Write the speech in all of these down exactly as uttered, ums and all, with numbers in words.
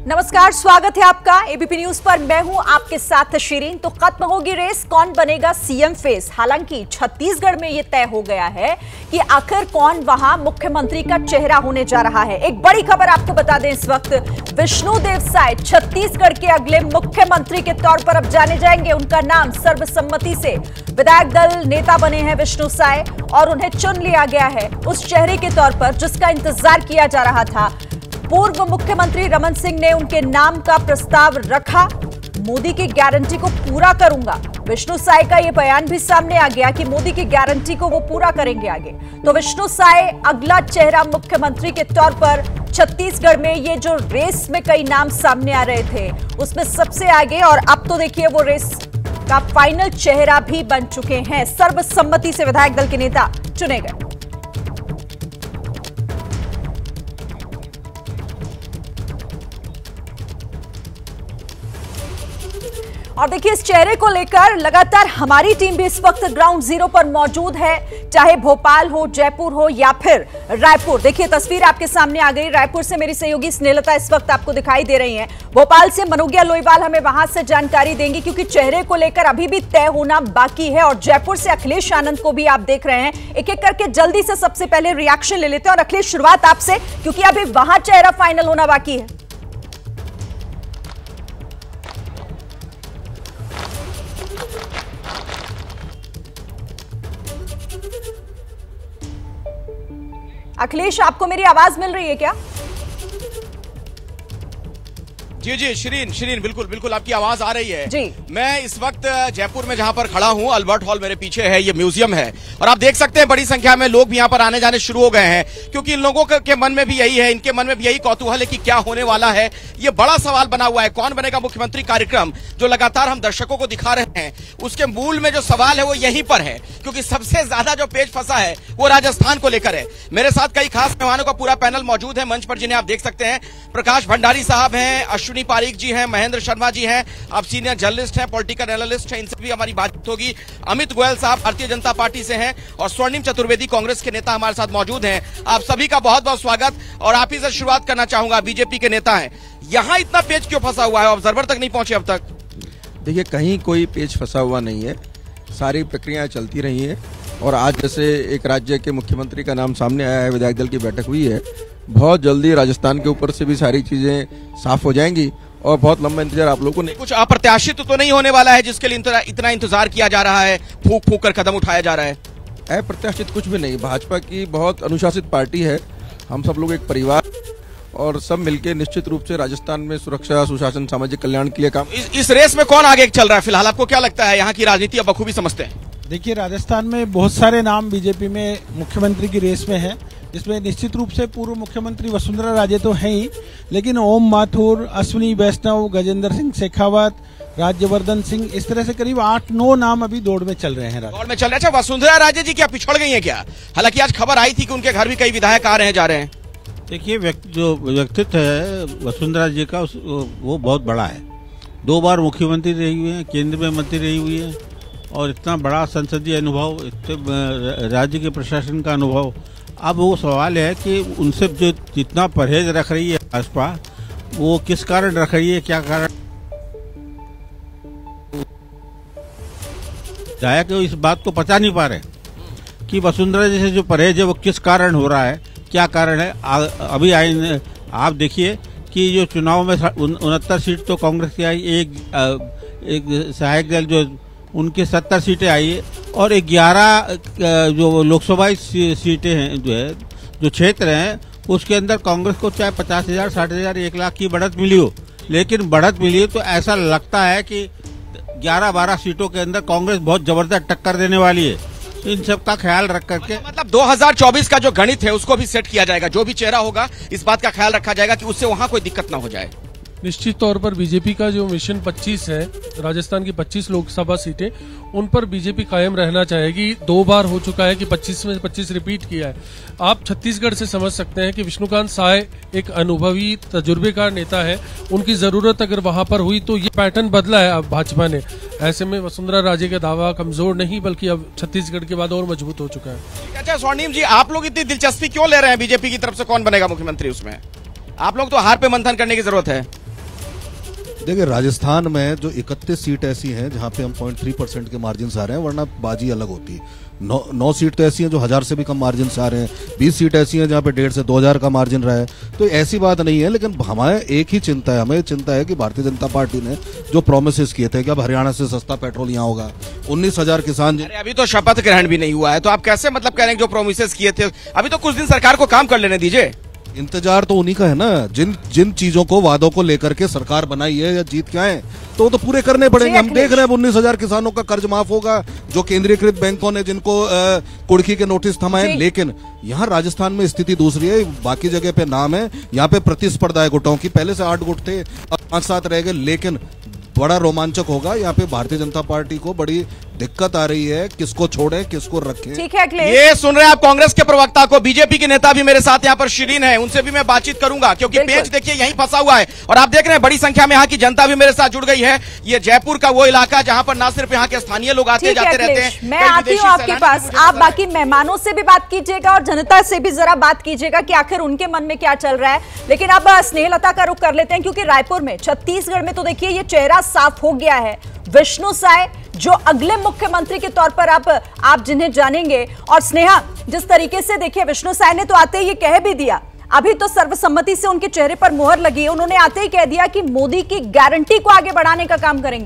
नमस्कार, स्वागत है आपका एबीपी न्यूज पर। मैं हूं आपके साथ शिरीन। तो खत्म होगी रेस, कौन बनेगा सीएम फेस। हालांकि छत्तीसगढ़ में यह तय हो गया है कि आखिर कौन वहां मुख्यमंत्री का चेहरा होने जा रहा है। एक बड़ी खबर आपको बता दें, इस वक्त विष्णुदेव साय छत्तीसगढ़ के अगले मुख्यमंत्री के तौर पर अब जाने जाएंगे। उनका नाम सर्वसम्मति से विधायक दल नेता बने हैं विष्णु साय, और उन्हें चुन लिया गया है उस चेहरे के तौर पर जिसका इंतजार किया जा रहा था। पूर्व मुख्यमंत्री रमन सिंह ने उनके नाम का प्रस्ताव रखा। मोदी की गारंटी को पूरा करूंगा, विष्णु साय का यह बयान भी सामने आ गया कि मोदी की गारंटी को वो पूरा करेंगे आगे। तो विष्णु साय अगला चेहरा मुख्यमंत्री के तौर पर छत्तीसगढ़ में ये जो रेस में कई नाम सामने आ रहे थे उसमें सबसे आगे, और अब तो देखिए वो रेस का फाइनल चेहरा भी बन चुके हैं। सर्वसम्मति से विधायक दल के नेता चुने गए। और देखिए, इस चेहरे को लेकर लगातार हमारी टीम भी इस वक्त ग्राउंड जीरो पर मौजूद है, चाहे भोपाल हो, जयपुर हो या फिर रायपुर। देखिए तस्वीर आपके सामने आ गई। रायपुर से मेरी सहयोगी स्नेहलता इस वक्त आपको दिखाई दे रही हैं। भोपाल से मनोगिया लोईवाल हमें वहां से जानकारी देंगी, क्योंकि चेहरे को लेकर अभी भी तय होना बाकी है। और जयपुर से अखिलेश आनंद को भी आप देख रहे हैं। एक एक करके जल्दी से सबसे पहले रिएक्शन ले लेते हैं। और अखिलेश, शुरुआत आपसे, क्योंकि अभी वहां चेहरा फाइनल होना बाकी है। अखिलेश, आपको मेरी आवाज मिल रही है क्या? जी जी शिरीन शिरीन बिल्कुल बिल्कुल आपकी आवाज आ रही है जी। मैं इस वक्त जयपुर में जहां पर खड़ा हूं, अल्बर्ट हॉल मेरे पीछे है, ये म्यूजियम है, और आप देख सकते हैं बड़ी संख्या में लोग भी यहां पर आने जाने शुरू हो गए हैं, क्योंकि इन लोगों के मन में भी यही है, इनके मन में भी यही कौतूहल है कि क्या होने वाला है। ये बड़ा सवाल बना हुआ है, कौन बनेगा मुख्यमंत्री कार्यक्रम जो लगातार हम दर्शकों को दिखा रहे हैं, उसके मूल में जो सवाल है वो यहीं पर है, क्योंकि सबसे ज्यादा जो पेच फंसा है वो राजस्थान को लेकर है। मेरे साथ कई खास मेहमानों का पूरा पैनल मौजूद है मंच पर, जिन्हें आप देख सकते हैं। प्रकाश भंडारी साहब हैं, अश्विनी पारीक जी हैं, महेंद्र शर्मा जी हैं, आप सीनियर जर्नलिस्ट हैं, पॉलिटिकल एनालिस्ट हैं, इनसे भी हमारी बातचीत होगी। अमित गोयल साहब भारतीय जनता पार्टी से हैं, और स्वर्णिम चतुर्वेदी कांग्रेस के नेता हमारे साथ मौजूद हैं। आप सभी का बहुत बहुत स्वागत। और आप ही से शुरुआत करना चाहूंगा, बीजेपी के नेता हैं, यहां इतना पेच क्यों फंसा हुआ है? ऑब्जर्वर तक नहीं पहुंचे अब तक? देखिए, कहीं कोई पेच फंसा हुआ नहीं है, सारी प्रक्रियाएं चलती रही है। और आज जैसे एक राज्य के मुख्यमंत्री का नाम सामने आया है, विधायक दल की बैठक हुई है, बहुत जल्दी राजस्थान के ऊपर से भी सारी चीजें साफ हो जाएंगी, और बहुत लंबा इंतजार आप लोगों को नहीं। कुछ अप्रत्याशित तो नहीं होने वाला है जिसके लिए इतना इंतजार किया जा रहा है, फूंक फूंक कर कदम उठाया जा रहा है? अप्रत्याशित कुछ भी नहीं। भाजपा की बहुत अनुशासित पार्टी है, हम सब लोग एक परिवार, और सब मिलकर निश्चित रूप से राजस्थान में सुरक्षा, सुशासन, सामाजिक कल्याण के लिए काम। इस, इस रेस में कौन आगे चल रहा है फिलहाल? आपको क्या लगता है? यहाँ की राजनीति अब बखूबी समझते हैं। देखिए, राजस्थान में बहुत सारे नाम बीजेपी में मुख्यमंत्री की रेस में हैं, जिसमें निश्चित रूप से पूर्व मुख्यमंत्री वसुंधरा राजे तो हैं ही, लेकिन ओम माथुर, अश्विनी वैष्णव, गजेंद्र सिंह शेखावत, राज्यवर्धन सिंह, इस तरह से करीब आठ नौ नाम अभी दौड़ में चल रहे हैं। दौड़ में चल रहे हैं। अच्छा, वसुंधरा राजे जी क्या पिछड़ गई हैं क्या? हालांकि आज खबर आई थी कि उनके घर भी कई विधायक आ रहे हैं, जा रहे हैं। देखिए, व्यक्ति जो व्यक्तित्व है वसुंधरा जी का, वो बहुत बड़ा है। दो बार मुख्यमंत्री रही हुई है, केंद्र में मंत्री रही हुई है, और इतना बड़ा संसदीय अनुभव, इतने राज्य के प्रशासन का अनुभव। अब वो सवाल है कि उनसे जो जितना परहेज रख रही है भाजपा, वो किस कारण रख रही है, क्या कारण? विधायक इस बात को पता नहीं पा रहे कि वसुंधरा जी से जो परहेज है वो किस कारण हो रहा है, क्या कारण है। आ, अभी आई, आप देखिए कि जो चुनाव में उनहत्तर सीट तो कांग्रेस की आई, एक एक सहायक दल जो उनके सत्तर सीटें आई है, और ग्यारह जो लोकसभा सीटें हैं, जो है जो क्षेत्र हैं, उसके अंदर कांग्रेस को चाहे पचास हजार साठ हजार एक लाख की बढ़त मिली हो, लेकिन बढ़त मिली हो तो ऐसा लगता है कि ग्यारह बारह सीटों के अंदर कांग्रेस बहुत जबरदस्त टक्कर देने वाली है। इन सब का ख्याल रख करके मतलब दो हज़ार चौबीस का जो गणित है उसको भी सेट किया जाएगा, जो भी चेहरा होगा इस बात का ख्याल रखा जाएगा कि उससे वहां कोई दिक्कत ना हो जाए। निश्चित तौर पर बीजेपी का जो मिशन पच्चीस है, राजस्थान की पच्चीस लोकसभा सीटें, उन पर बीजेपी कायम रहना चाहेगी। दो बार हो चुका है कि पच्चीस में पच्चीस रिपीट किया है। आप छत्तीसगढ़ से समझ सकते हैं कि विष्णुकांत साय एक अनुभवी तजुर्बेकार नेता है, उनकी जरूरत अगर वहां पर हुई तो ये पैटर्न बदला है अब भाजपा ने। ऐसे में वसुंधरा राजे का दावा कमजोर नहीं बल्कि अब छत्तीसगढ़ के बाद और मजबूत हो चुका है। अच्छा स्वर्णिम जी, आप लोग इतनी दिलचस्पी क्यों ले रहे हैं बीजेपी की तरफ से कौन बनेगा मुख्यमंत्री? उसमें आप लोग तो हार पे मंथन करने की जरूरत है। देखिए, राजस्थान में जो इकतीस सीट ऐसी हैं जहां पे हम पॉइंट थ्री परसेंट के मार्जिन से आ रहे हैं, वरना बाजी अलग होती है। नौ नौ सीट तो ऐसी हैं जो हजार से भी कम मार्जिन से आ रहे हैं। बीस सीट ऐसी हैं जहां पे डेढ़ से दो हजार का मार्जिन रहा है। तो ऐसी बात नहीं है, लेकिन हमारे एक ही चिंता है, हमें चिंता है कि भारतीय जनता पार्टी ने जो प्रोमिस किए थे कि अब हरियाणा से सस्ता पेट्रोल यहाँ होगा, उन्नीस हजार किसान। अरे अभी तो शपथ ग्रहण भी नहीं हुआ है, तो आप कैसे मतलब कह रहे हैं जो प्रोमिस किए थे? अभी तो कुछ दिन सरकार को काम कर लेने दीजिए। इंतजार तो उन्हीं का है ना, जिन जिन चीजों को, वादों को लेकर के सरकार बनाई है या जीत के आए, तो वो तो पूरे करने पड़ेंगे। हम देख रहे हैं उन्नीस हजार किसानों का कर्ज माफ होगा, जो केंद्रीयकृत बैंकों ने जिनको कुर्की के नोटिस थमाए। लेकिन यहाँ राजस्थान में स्थिति दूसरी है, बाकी जगह पे नाम है, यहाँ पे प्रतिस्पर्धा है गुटों की। पहले से आठ गुट थे, अब पांच सात रह गए, लेकिन बड़ा रोमांचक होगा। यहाँ पे भारतीय जनता पार्टी को बड़ी दिक्कत आ रही है, किसको छोड़े किसको रखें। ठीक है अखिलेश, ये सुन रहे हैं आप कांग्रेस के प्रवक्ता को। बीजेपी के नेता भी मेरे साथ यहाँ पर शिरीन है, उनसे भी मैं बातचीत करूंगा, क्योंकि पेच देखिए यहीं फंसा हुआ है। और आप देख रहे हैं बड़ी संख्या में यहाँ की जनता भी मेरे साथ जुड़ गई है। ये जयपुर का वो इलाका जहां पर ना सिर्फ यहाँ के स्थानीय लोग आते जाते रहते हैं। मैं आती हूँ आपके पास, आप बाकी मेहमानों से भी बात कीजिएगा और जनता से भी जरा बात कीजिएगा कि आखिर उनके मन में क्या चल रहा है। लेकिन अब स्नेहलता का रुख कर लेते हैं, क्योंकि रायपुर में, छत्तीसगढ़ में तो देखिए ये चेहरा साफ हो गया है। विष्णु साय जो अगले मुख्यमंत्री के तौर पर आप आप जिन्हें जानेंगे। और स्नेहा, जिस तरीके से देखिए विष्णु साय ने तो आते ही ये कह भी दिया, अभी तो सर्वसम्मति से उनके चेहरे पर मुहर लगी है, उन्होंने आते ही कह दिया कि मोदी की गारंटी को आगे बढ़ाने का काम करेंगे।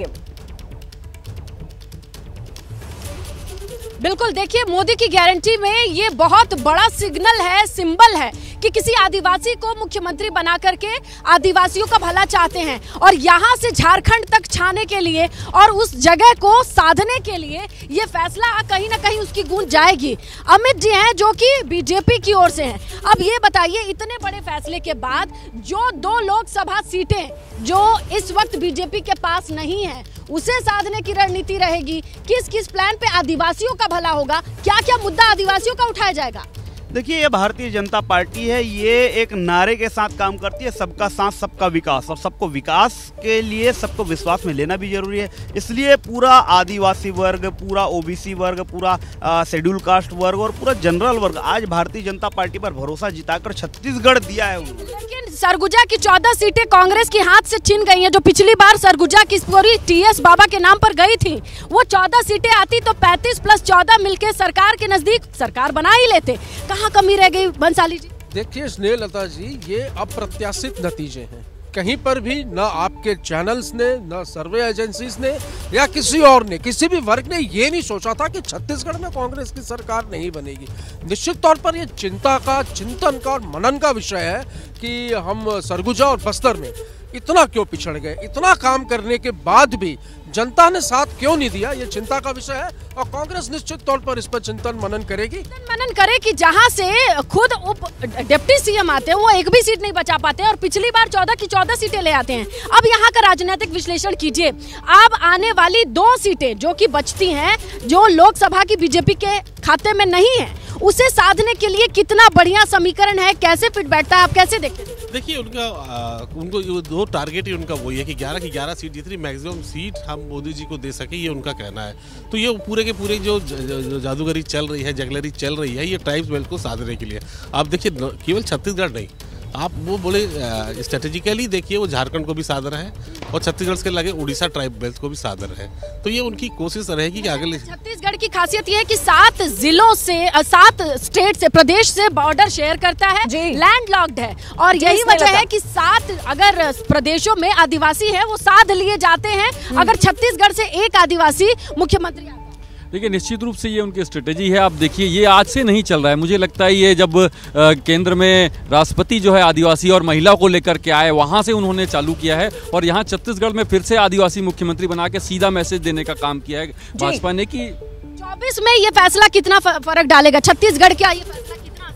बिल्कुल, देखिए मोदी की गारंटी में ये बहुत बड़ा सिग्नल है, सिंबल है कि किसी आदिवासी को मुख्यमंत्री बना करके आदिवासियों का भला चाहते हैं। और यहाँ से झारखंड तक छाने के लिए और उस जगह को साधने के लिए ये फैसला कहीं ना कहीं उसकी गूंज जाएगी। अमित जी हैं जो कि बीजेपी की ओर से हैं। अब ये बताइए, इतने बड़े फैसले के बाद जो दो लोकसभा सीटें जो इस वक्त बीजेपी के पास नहीं है, उसे साधने की रणनीति रहेगी। किस किस प्लान पे आदिवासियों का भला होगा, क्या क्या मुद्दा आदिवासियों का उठाया जाएगा? देखिए, ये भारतीय जनता पार्टी है, ये एक नारे के साथ काम करती है, सबका साथ सबका विकास। और सबको विकास के लिए सबको विश्वास में लेना भी जरूरी है। इसलिए पूरा आदिवासी वर्ग, पूरा ओबीसी वर्ग, पूरा शेड्यूल कास्ट वर्ग और पूरा जनरल वर्ग आज भारतीय जनता पार्टी पर भरोसा जिताकर छत्तीसगढ़ दिया है उन्होंने। लेकिन सरगुजा की चौदह सीटें कांग्रेस के हाथ से छिन गई हैं। जो पिछली बार सरगुजा की पूरी टीएस बाबा के नाम पर गई थी, वो चौदह सीटें आती तो पैंतीस प्लस चौदह मिलकर सरकार के नजदीक सरकार बना ही लेते। कहाँ कमी रह गई बंसाली जी? देखिए स्नेहलता जी, ये अप्रत्याशित नतीजे हैं। कहीं पर भी न आपके चैनल्स ने, न सर्वे एजेंसीज ने या किसी और ने, किसी भी वर्ग ने ये नहीं सोचा था कि छत्तीसगढ़ में कांग्रेस की सरकार नहीं बनेगी। निश्चित तौर पर ये चिंता का, चिंतन का और मनन का विषय है कि हम सरगुजा और बस्तर में इतना क्यों पिछड़ गए। इतना काम करने के बाद भी जनता ने साथ क्यों नहीं दिया, ये चिंता का विषय है। और कांग्रेस निश्चित तौर पर इस पर चिंतन मनन करेगी। मनन करे कि जहां से खुद उप डिप्टी सीएम आते हैं, वो एक भी सीट नहीं बचा पाते और पिछली बार चौदह की चौदह सीटें ले आते हैं। अब यहाँ का राजनीतिक विश्लेषण कीजिए। अब आने वाली दो सीटें जो कि बचती हैं, जो लोकसभा की बीजेपी के खाते में नहीं है, उसे साधने के लिए कितना बढ़िया समीकरण है, कैसे फिट बैठता है, आप कैसे देखते हैं? देखिए, उनका आ, उनको दो टारगेट ही उनका वही है कि ग्यारह की ग्यारह सीट जितनी मैक्सिमम सीट हम मोदी जी को दे सके, ये उनका कहना है। तो ये पूरे के पूरे जो, जो जादूगरी चल रही है, जगलरी चल रही है, ये ट्राइब्स बेल्ट को साधने के लिए। आप देखिए, केवल छत्तीसगढ़ नहीं, आप वो बोले स्ट्रेटेजिकली देखिए, वो झारखंड को भी साध रहे हैं और छत्तीसगढ़ के लगे उड़ीसा ट्राइब बेल्ट को भी साध रहे हैं। तो ये उनकी कोशिश रहेगी कि आगे। छत्तीसगढ़ की खासियत ये है कि सात जिलों से, सात स्टेट से, प्रदेश से बॉर्डर शेयर करता है, लैंड लॉक्ड है। और यही वजह है कि सात अगर प्रदेशों में आदिवासी है, वो साध लिए जाते हैं अगर छत्तीसगढ़ से एक आदिवासी मुख्यमंत्री। देखिए, निश्चित रूप से ये उनकी स्ट्रेटेजी है। आप देखिए, ये आज से नहीं चल रहा है। मुझे लगता है ये जब आ, केंद्र में राष्ट्रपति जो है आदिवासी और महिला को लेकर के आए, वहाँ से उन्होंने चालू किया है। और यहाँ छत्तीसगढ़ में फिर से आदिवासी मुख्यमंत्री बना के सीधा मैसेज देने का काम किया है भाजपा ने कि चौबीस में ये फैसला कितना फर्क डालेगा छत्तीसगढ़ का? ये फैसला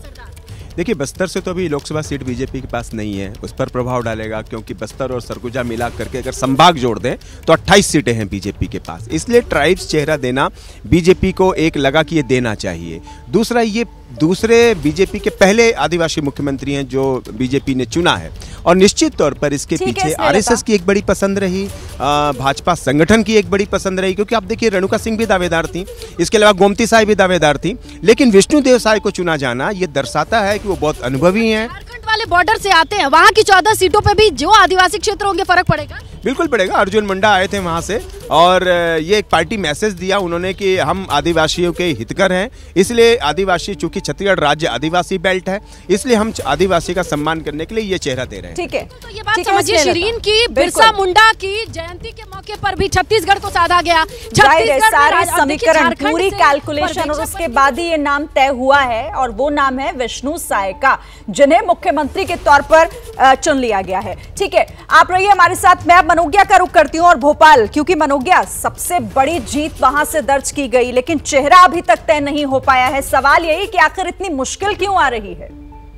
देखिए, बस्तर से तो अभी लोकसभा सीट बीजेपी के पास नहीं है, उस पर प्रभाव डालेगा, क्योंकि बस्तर और सरगुजा मिला करके अगर संभाग जोड़ दें तो अट्ठाईस सीटें हैं बीजेपी के पास। इसलिए ट्राइब्स चेहरा देना बीजेपी को एक लगा कि ये देना चाहिए। दूसरा, ये दूसरे बीजेपी के पहले आदिवासी मुख्यमंत्री हैं जो बीजेपी ने चुना है और निश्चित तौर पर इसके पीछे आरएसएस की एक बड़ी पसंद रही, भाजपा संगठन की एक बड़ी पसंद रही। क्योंकि आप देखिए, रेणुका सिंह भी दावेदार थी, इसके अलावा गोमती साय भी दावेदार थी, लेकिन विष्णुदेव साय को चुना जाना ये दर्शाता है कि वो बहुत अनुभवी हैं। वाले बॉर्डर से आते हैं, वहाँ की चौदह सीटों पे भी जो आदिवासी क्षेत्र होंगे फर्क पड़ेगा? बिल्कुल पड़ेगा। अर्जुन मुंडा आए थे वहाँ से और ये एक पार्टी मैसेज दिया उन्होंने कि हम आदिवासियों के हितकर हैं, इसलिए आदिवासी, चूंकि छत्तीसगढ़ राज्य आदिवासी बेल्ट है, इसलिए हम आदिवासी का सम्मान करने के लिए ये चेहरा दे रहे हैं। ठीक है, तो ये बात समझिए शिरीन की, बिरसा मुंडा की जयंती के मौके पर भी छत्तीसगढ़ को साधा गया। सारे समीकरण, पूरी कैलकुलेशन और उसके बाद ही ये नाम तय हुआ है और वो नाम है विष्णु साय का, जिन्हें मुख्यमंत्री के तौर पर चुन लिया गया है। ठीक है, आप रहिए हमारे साथ। मैं मनोज्ञा का रुख करती हूँ और भोपाल, क्योंकि मनोज्ञा सबसे बड़ी जीत वहां से दर्ज की गई, लेकिन चेहरा अभी तक तय नहीं हो पाया है। सवाल यही कि आखिर इतनी मुश्किल क्यों आ रही है?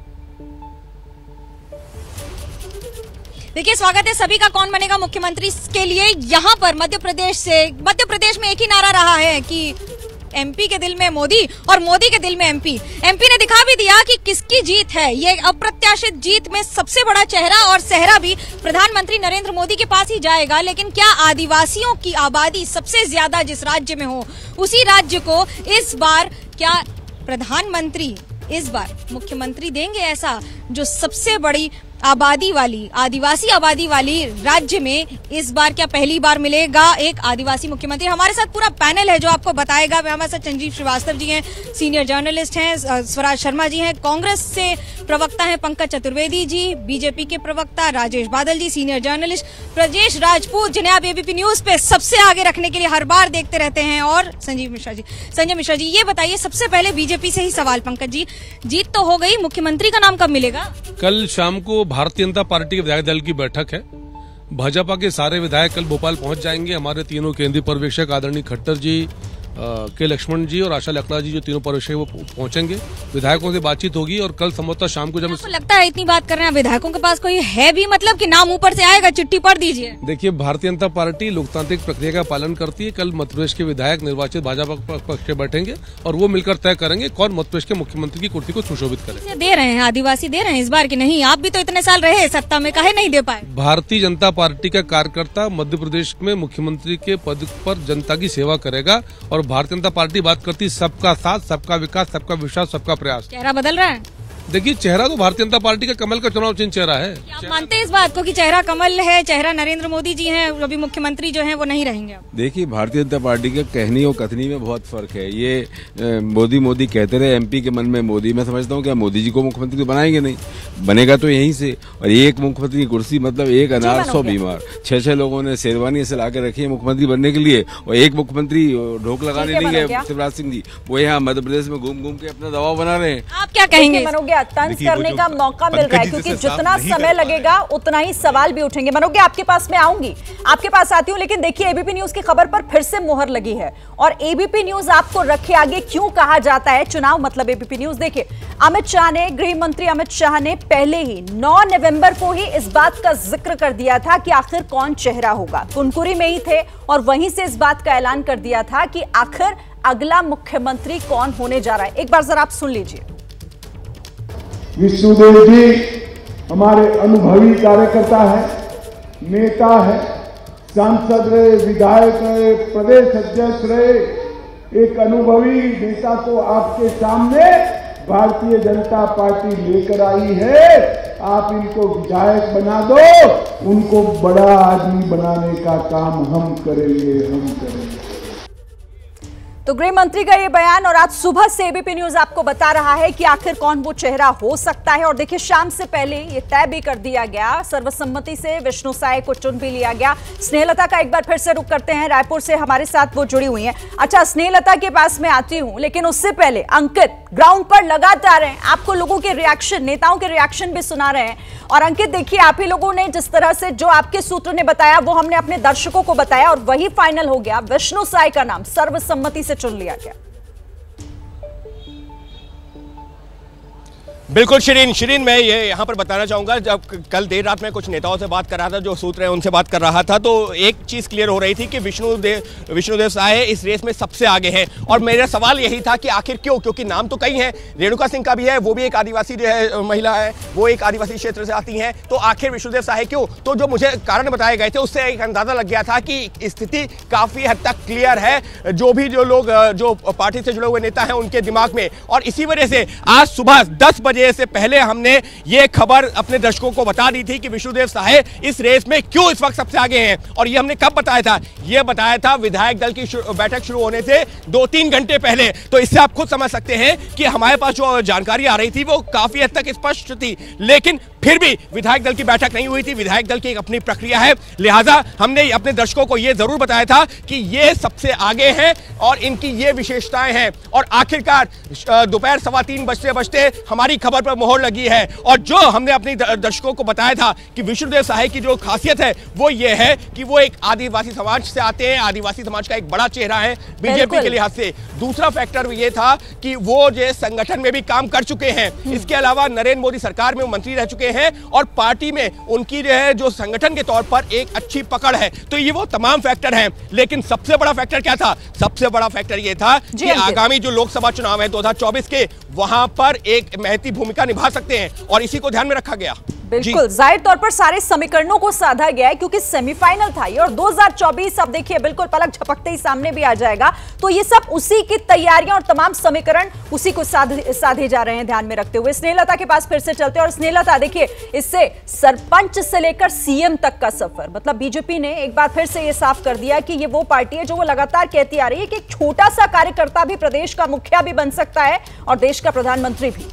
देखिए, स्वागत है सभी का कौन बनेगा मुख्यमंत्री के लिए। यहाँ पर मध्य प्रदेश से, मध्य प्रदेश में एक ही नारा रहा है कि एमपी के दिल में मोदी और मोदी के दिल में एमपी। एमपी ने दिखा भी दिया कि किसकी जीत है। ये अप्रत्याशित जीत में सबसे बड़ा चेहरा और सेहरा भी प्रधानमंत्री नरेंद्र मोदी के पास ही जाएगा। लेकिन क्या आदिवासियों की आबादी सबसे ज्यादा जिस राज्य में हो, उसी राज्य को इस बार क्या प्रधानमंत्री, इस बार मुख्यमंत्री देंगे ऐसा, जो सबसे बड़ी आबादी वाली, आदिवासी आबादी वाली राज्य में इस बार क्या पहली बार मिलेगा एक आदिवासी मुख्यमंत्री? हमारे साथ पूरा पैनल है जो आपको बताएगा। हमारे साथ संजीव श्रीवास्तव जी हैं, सीनियर जर्नलिस्ट हैं, स्वराज शर्मा जी हैं, कांग्रेस से प्रवक्ता हैं पंकज चतुर्वेदी जी, बीजेपी के प्रवक्ता राजेश बादल जी, सीनियर जर्नलिस्ट ब्रजेश राजपूत, जिन्हें आप एबीपी न्यूज पे सबसे आगे रखने के लिए हर बार देखते रहते हैं, और संजीव मिश्रा जी। संजय मिश्रा जी, ये बताइए सबसे पहले बीजेपी से ही सवाल। पंकज जी, जीत तो हो गई, मुख्यमंत्री का नाम कब मिलेगा? कल शाम को भारतीय जनता पार्टी के विधायक दल की बैठक है। भाजपा के सारे विधायक कल भोपाल पहुंच जाएंगे। हमारे तीनों केंद्रीय पर्यवेक्षक आदरणीय खट्टर जी, के लक्ष्मण जी और आशा लकड़ा जी, जो तीनों पर्यवेक्षक वो पहुंचेंगे, विधायकों से बातचीत होगी और कल संभवतः शाम को जब आपको लगता है इतनी बात कर रहे हैं विधायकों के पास कोई है भी, मतलब कि नाम ऊपर से आएगा, चिट्ठी पढ़ दीजिए? देखिए, भारतीय जनता पार्टी लोकतांत्रिक प्रक्रिया का पालन करती है। कल मध्य प्रदेश के विधायक निर्वाचित भाजपा पक्ष के बैठेंगे और वो मिलकर तय करेंगे कौन मध्य प्रदेश के मुख्यमंत्री की कुर्सी को सुशोभित करे। दे रहे हैं आदिवासी, दे रहे हैं इस बार की नहीं? आप भी तो इतने साल रहे सत्ता में, काहे नहीं दे पाए? भारतीय जनता पार्टी का कार्यकर्ता मध्य प्रदेश में मुख्यमंत्री के पद पर जनता की सेवा करेगा और भारतीय जनता पार्टी बात करती सबका साथ, सबका विकास, सबका विश्वास, सबका प्रयास। चेहरा बदल रहा है? देखिए, चेहरा तो भारतीय जनता पार्टी का कमल का चुनाव चिन्ह चेहरा है। आप मानते हैं इस बात को कि चेहरा कमल है, चेहरा नरेंद्र मोदी जी हैं, अभी मुख्यमंत्री जो हैं वो नहीं रहेंगे? देखिए, भारतीय जनता पार्टी के कहनी और कथनी में बहुत फर्क है। ये मोदी मोदी कहते रहे, एमपी के मन में मोदी। मैं समझता हूँ क्या मोदी जी को मुख्यमंत्री तो बनाएंगे नहीं, बनेगा तो यहीं से। और एक मुख्यमंत्री की कुर्सी मतलब एक अनार सौ बीमार। छह छह लोगों ने शेरवानी से लाकर रखी है मुख्यमंत्री बनने के लिए, और एक मुख्यमंत्री ढोक लगाने नहीं गए शिवराज सिंह जी, वो यहाँ मध्य प्रदेश में घूम घूम के अपना दबाव बना रहे हैं। आप क्या कहेंगे? करने का मौका मिल रहा है, क्योंकि जितना समय लगेगा उतना ही सवाल भी उठेंगे। मनोज्ञा, आपके पास मैं आऊंगी, आपके पास आती हूं, लेकिन देखिए एबीपी न्यूज की खबर पर फिर से मोहर लगी है और एबीपी न्यूज आपको रखे आगे क्यों कहा जाता है चुनाव मतलब एबीपी न्यूज। देखिए, अमित शाह ने, गृह मंत्री अमित शाह ने पहले ही नौ नवंबर को ही इस बात का जिक्र कर दिया था कि आखिर कौन चेहरा होगा। कुनकुरी में ही थे और वहीं से इस बात का ऐलान कर दिया था कि आखिर अगला मुख्यमंत्री कौन होने जा रहा है। एक बार जरा आप सुन लीजिए। विष्णुदेव जी हमारे अनुभवी कार्यकर्ता है, नेता है, सांसद रहे, विधायक रहे, प्रदेश अध्यक्ष रहे। एक अनुभवी नेता को आपके सामने भारतीय जनता पार्टी लेकर आई है। आप इनको विधायक बना दो, उनको बड़ा आदमी बनाने का काम हम करेंगे, हम करेंगे। तो गृह मंत्री का ये बयान, और आज सुबह से एबीपी न्यूज आपको बता रहा है कि आखिर कौन वो चेहरा हो सकता है। और देखिए, शाम से पहले ये तय भी कर दिया गया, सर्वसम्मति से विष्णु साय को चुन भी लिया गया। स्नेहलता का एक बार फिर से रुख करते हैं, रायपुर से हमारे साथ वो जुड़ी हुई हैं। अच्छा, स्नेहलता के पास मैं आती हूं, लेकिन उससे पहले अंकित ग्राउंड पर लगातार हैं, आपको लोगों के रिएक्शन, नेताओं के रिएक्शन भी सुना रहे हैं। और अंकित, देखिए, आप ही लोगों ने जिस तरह से, जो आपके सूत्र ने बताया वो हमने अपने दर्शकों को बताया और वही फाइनल हो गया। विष्णु साय का नाम सर्वसम्मति से चुन लिया गया। बिल्कुल शिरीन शिरीन मैं ये यहाँ पर बताना चाहूँगा, जब कल देर रात में कुछ नेताओं से बात कर रहा था, जो सूत्र है उनसे बात कर रहा था, तो एक चीज़ क्लियर हो रही थी कि विष्णुदेव विष्णुदेव साय इस रेस में सबसे आगे हैं। और मेरा सवाल यही था कि आखिर क्यों, क्योंकि नाम तो कई हैं, रेणुका सिंह का भी है, वो भी एक आदिवासी जो है महिला है, वो एक आदिवासी क्षेत्र से आती हैं, तो आखिर विष्णुदेव साय क्यों? तो जो मुझे कारण बताए गए थे उससे एक अंदाज़ा लग गया था कि स्थिति काफ़ी हद तक क्लियर है, जो भी जो लोग जो पार्टी से जुड़े हुए नेता हैं उनके दिमाग में। और इसी वजह से आज सुबह दस बजे बजे से पहले हमने ये खबर अपने दर्शकों को बता दी थी कि विष्णुदेव साय इस रेस में क्यों इस वक्त सबसे आगे हैं। और ये हमने कब बताया था? ये बताया था विधायक दल की बैठक शुरू होने से दो तीन घंटे पहले। तो इससे आप खुद समझ सकते हैं कि हमारे पास जो जानकारी आ रही थी वो काफी हद तक स्पष्ट थी, लेकिन फिर भी विधायक दल की बैठक नहीं हुई थी। विधायक दल की एक अपनी प्रक्रिया है, लिहाजा हमने अपने दर्शकों को यह जरूर बताया था कि ये सबसे आगे हैं और इनकी ये विशेषताएं हैं। और आखिरकार दोपहर सवा तीन बजते बजते हमारी खबर पर मोहर लगी है। और जो हमने अपने दर्शकों को बताया था कि विष्णुदेव साय की जो खासियत है वो ये है कि वो एक आदिवासी समाज से आते हैं, आदिवासी समाज का एक बड़ा चेहरा है बीजेपी के लिहाज से। दूसरा फैक्टर ये था कि वो जो संगठन में भी काम कर चुके हैं, इसके अलावा नरेंद्र मोदी सरकार में मंत्री रह चुके हैं और पार्टी में उनकी जो है जो संगठन के तौर पर एक अच्छी पकड़ है। तो ये वो तमाम फैक्टर हैं, लेकिन सबसे बड़ा फैक्टर क्या था? सबसे बड़ा फैक्टर ये था कि आगामी जो लोकसभा चुनाव है दो हज़ार चौबीस के, वहां पर एक महती भूमिका निभा सकते हैं और इसी को ध्यान में रखा गया। बिल्कुल, जाहिर तौर पर सारे समीकरणों को साधा गया है क्योंकि सेमीफाइनल था ये और दो हज़ार चौबीस अब देखिए बिल्कुल पलक झपकते ही सामने भी आ जाएगा। तो ये सब उसी की तैयारियां और तमाम समीकरण उसी को साधे साधे जा रहे हैं ध्यान में रखते हुए। स्नेहलता के पास फिर से चलते हैं और स्नेहलता देखिए, इससे सरपंच से लेकर सीएम तक का सफर, मतलब बीजेपी ने एक बार फिर से ये साफ कर दिया कि ये वो पार्टी है जो वो लगातार कहती आ रही है कि एक छोटा सा कार्यकर्ता भी प्रदेश का मुखिया भी बन सकता है और देश का प्रधानमंत्री भी।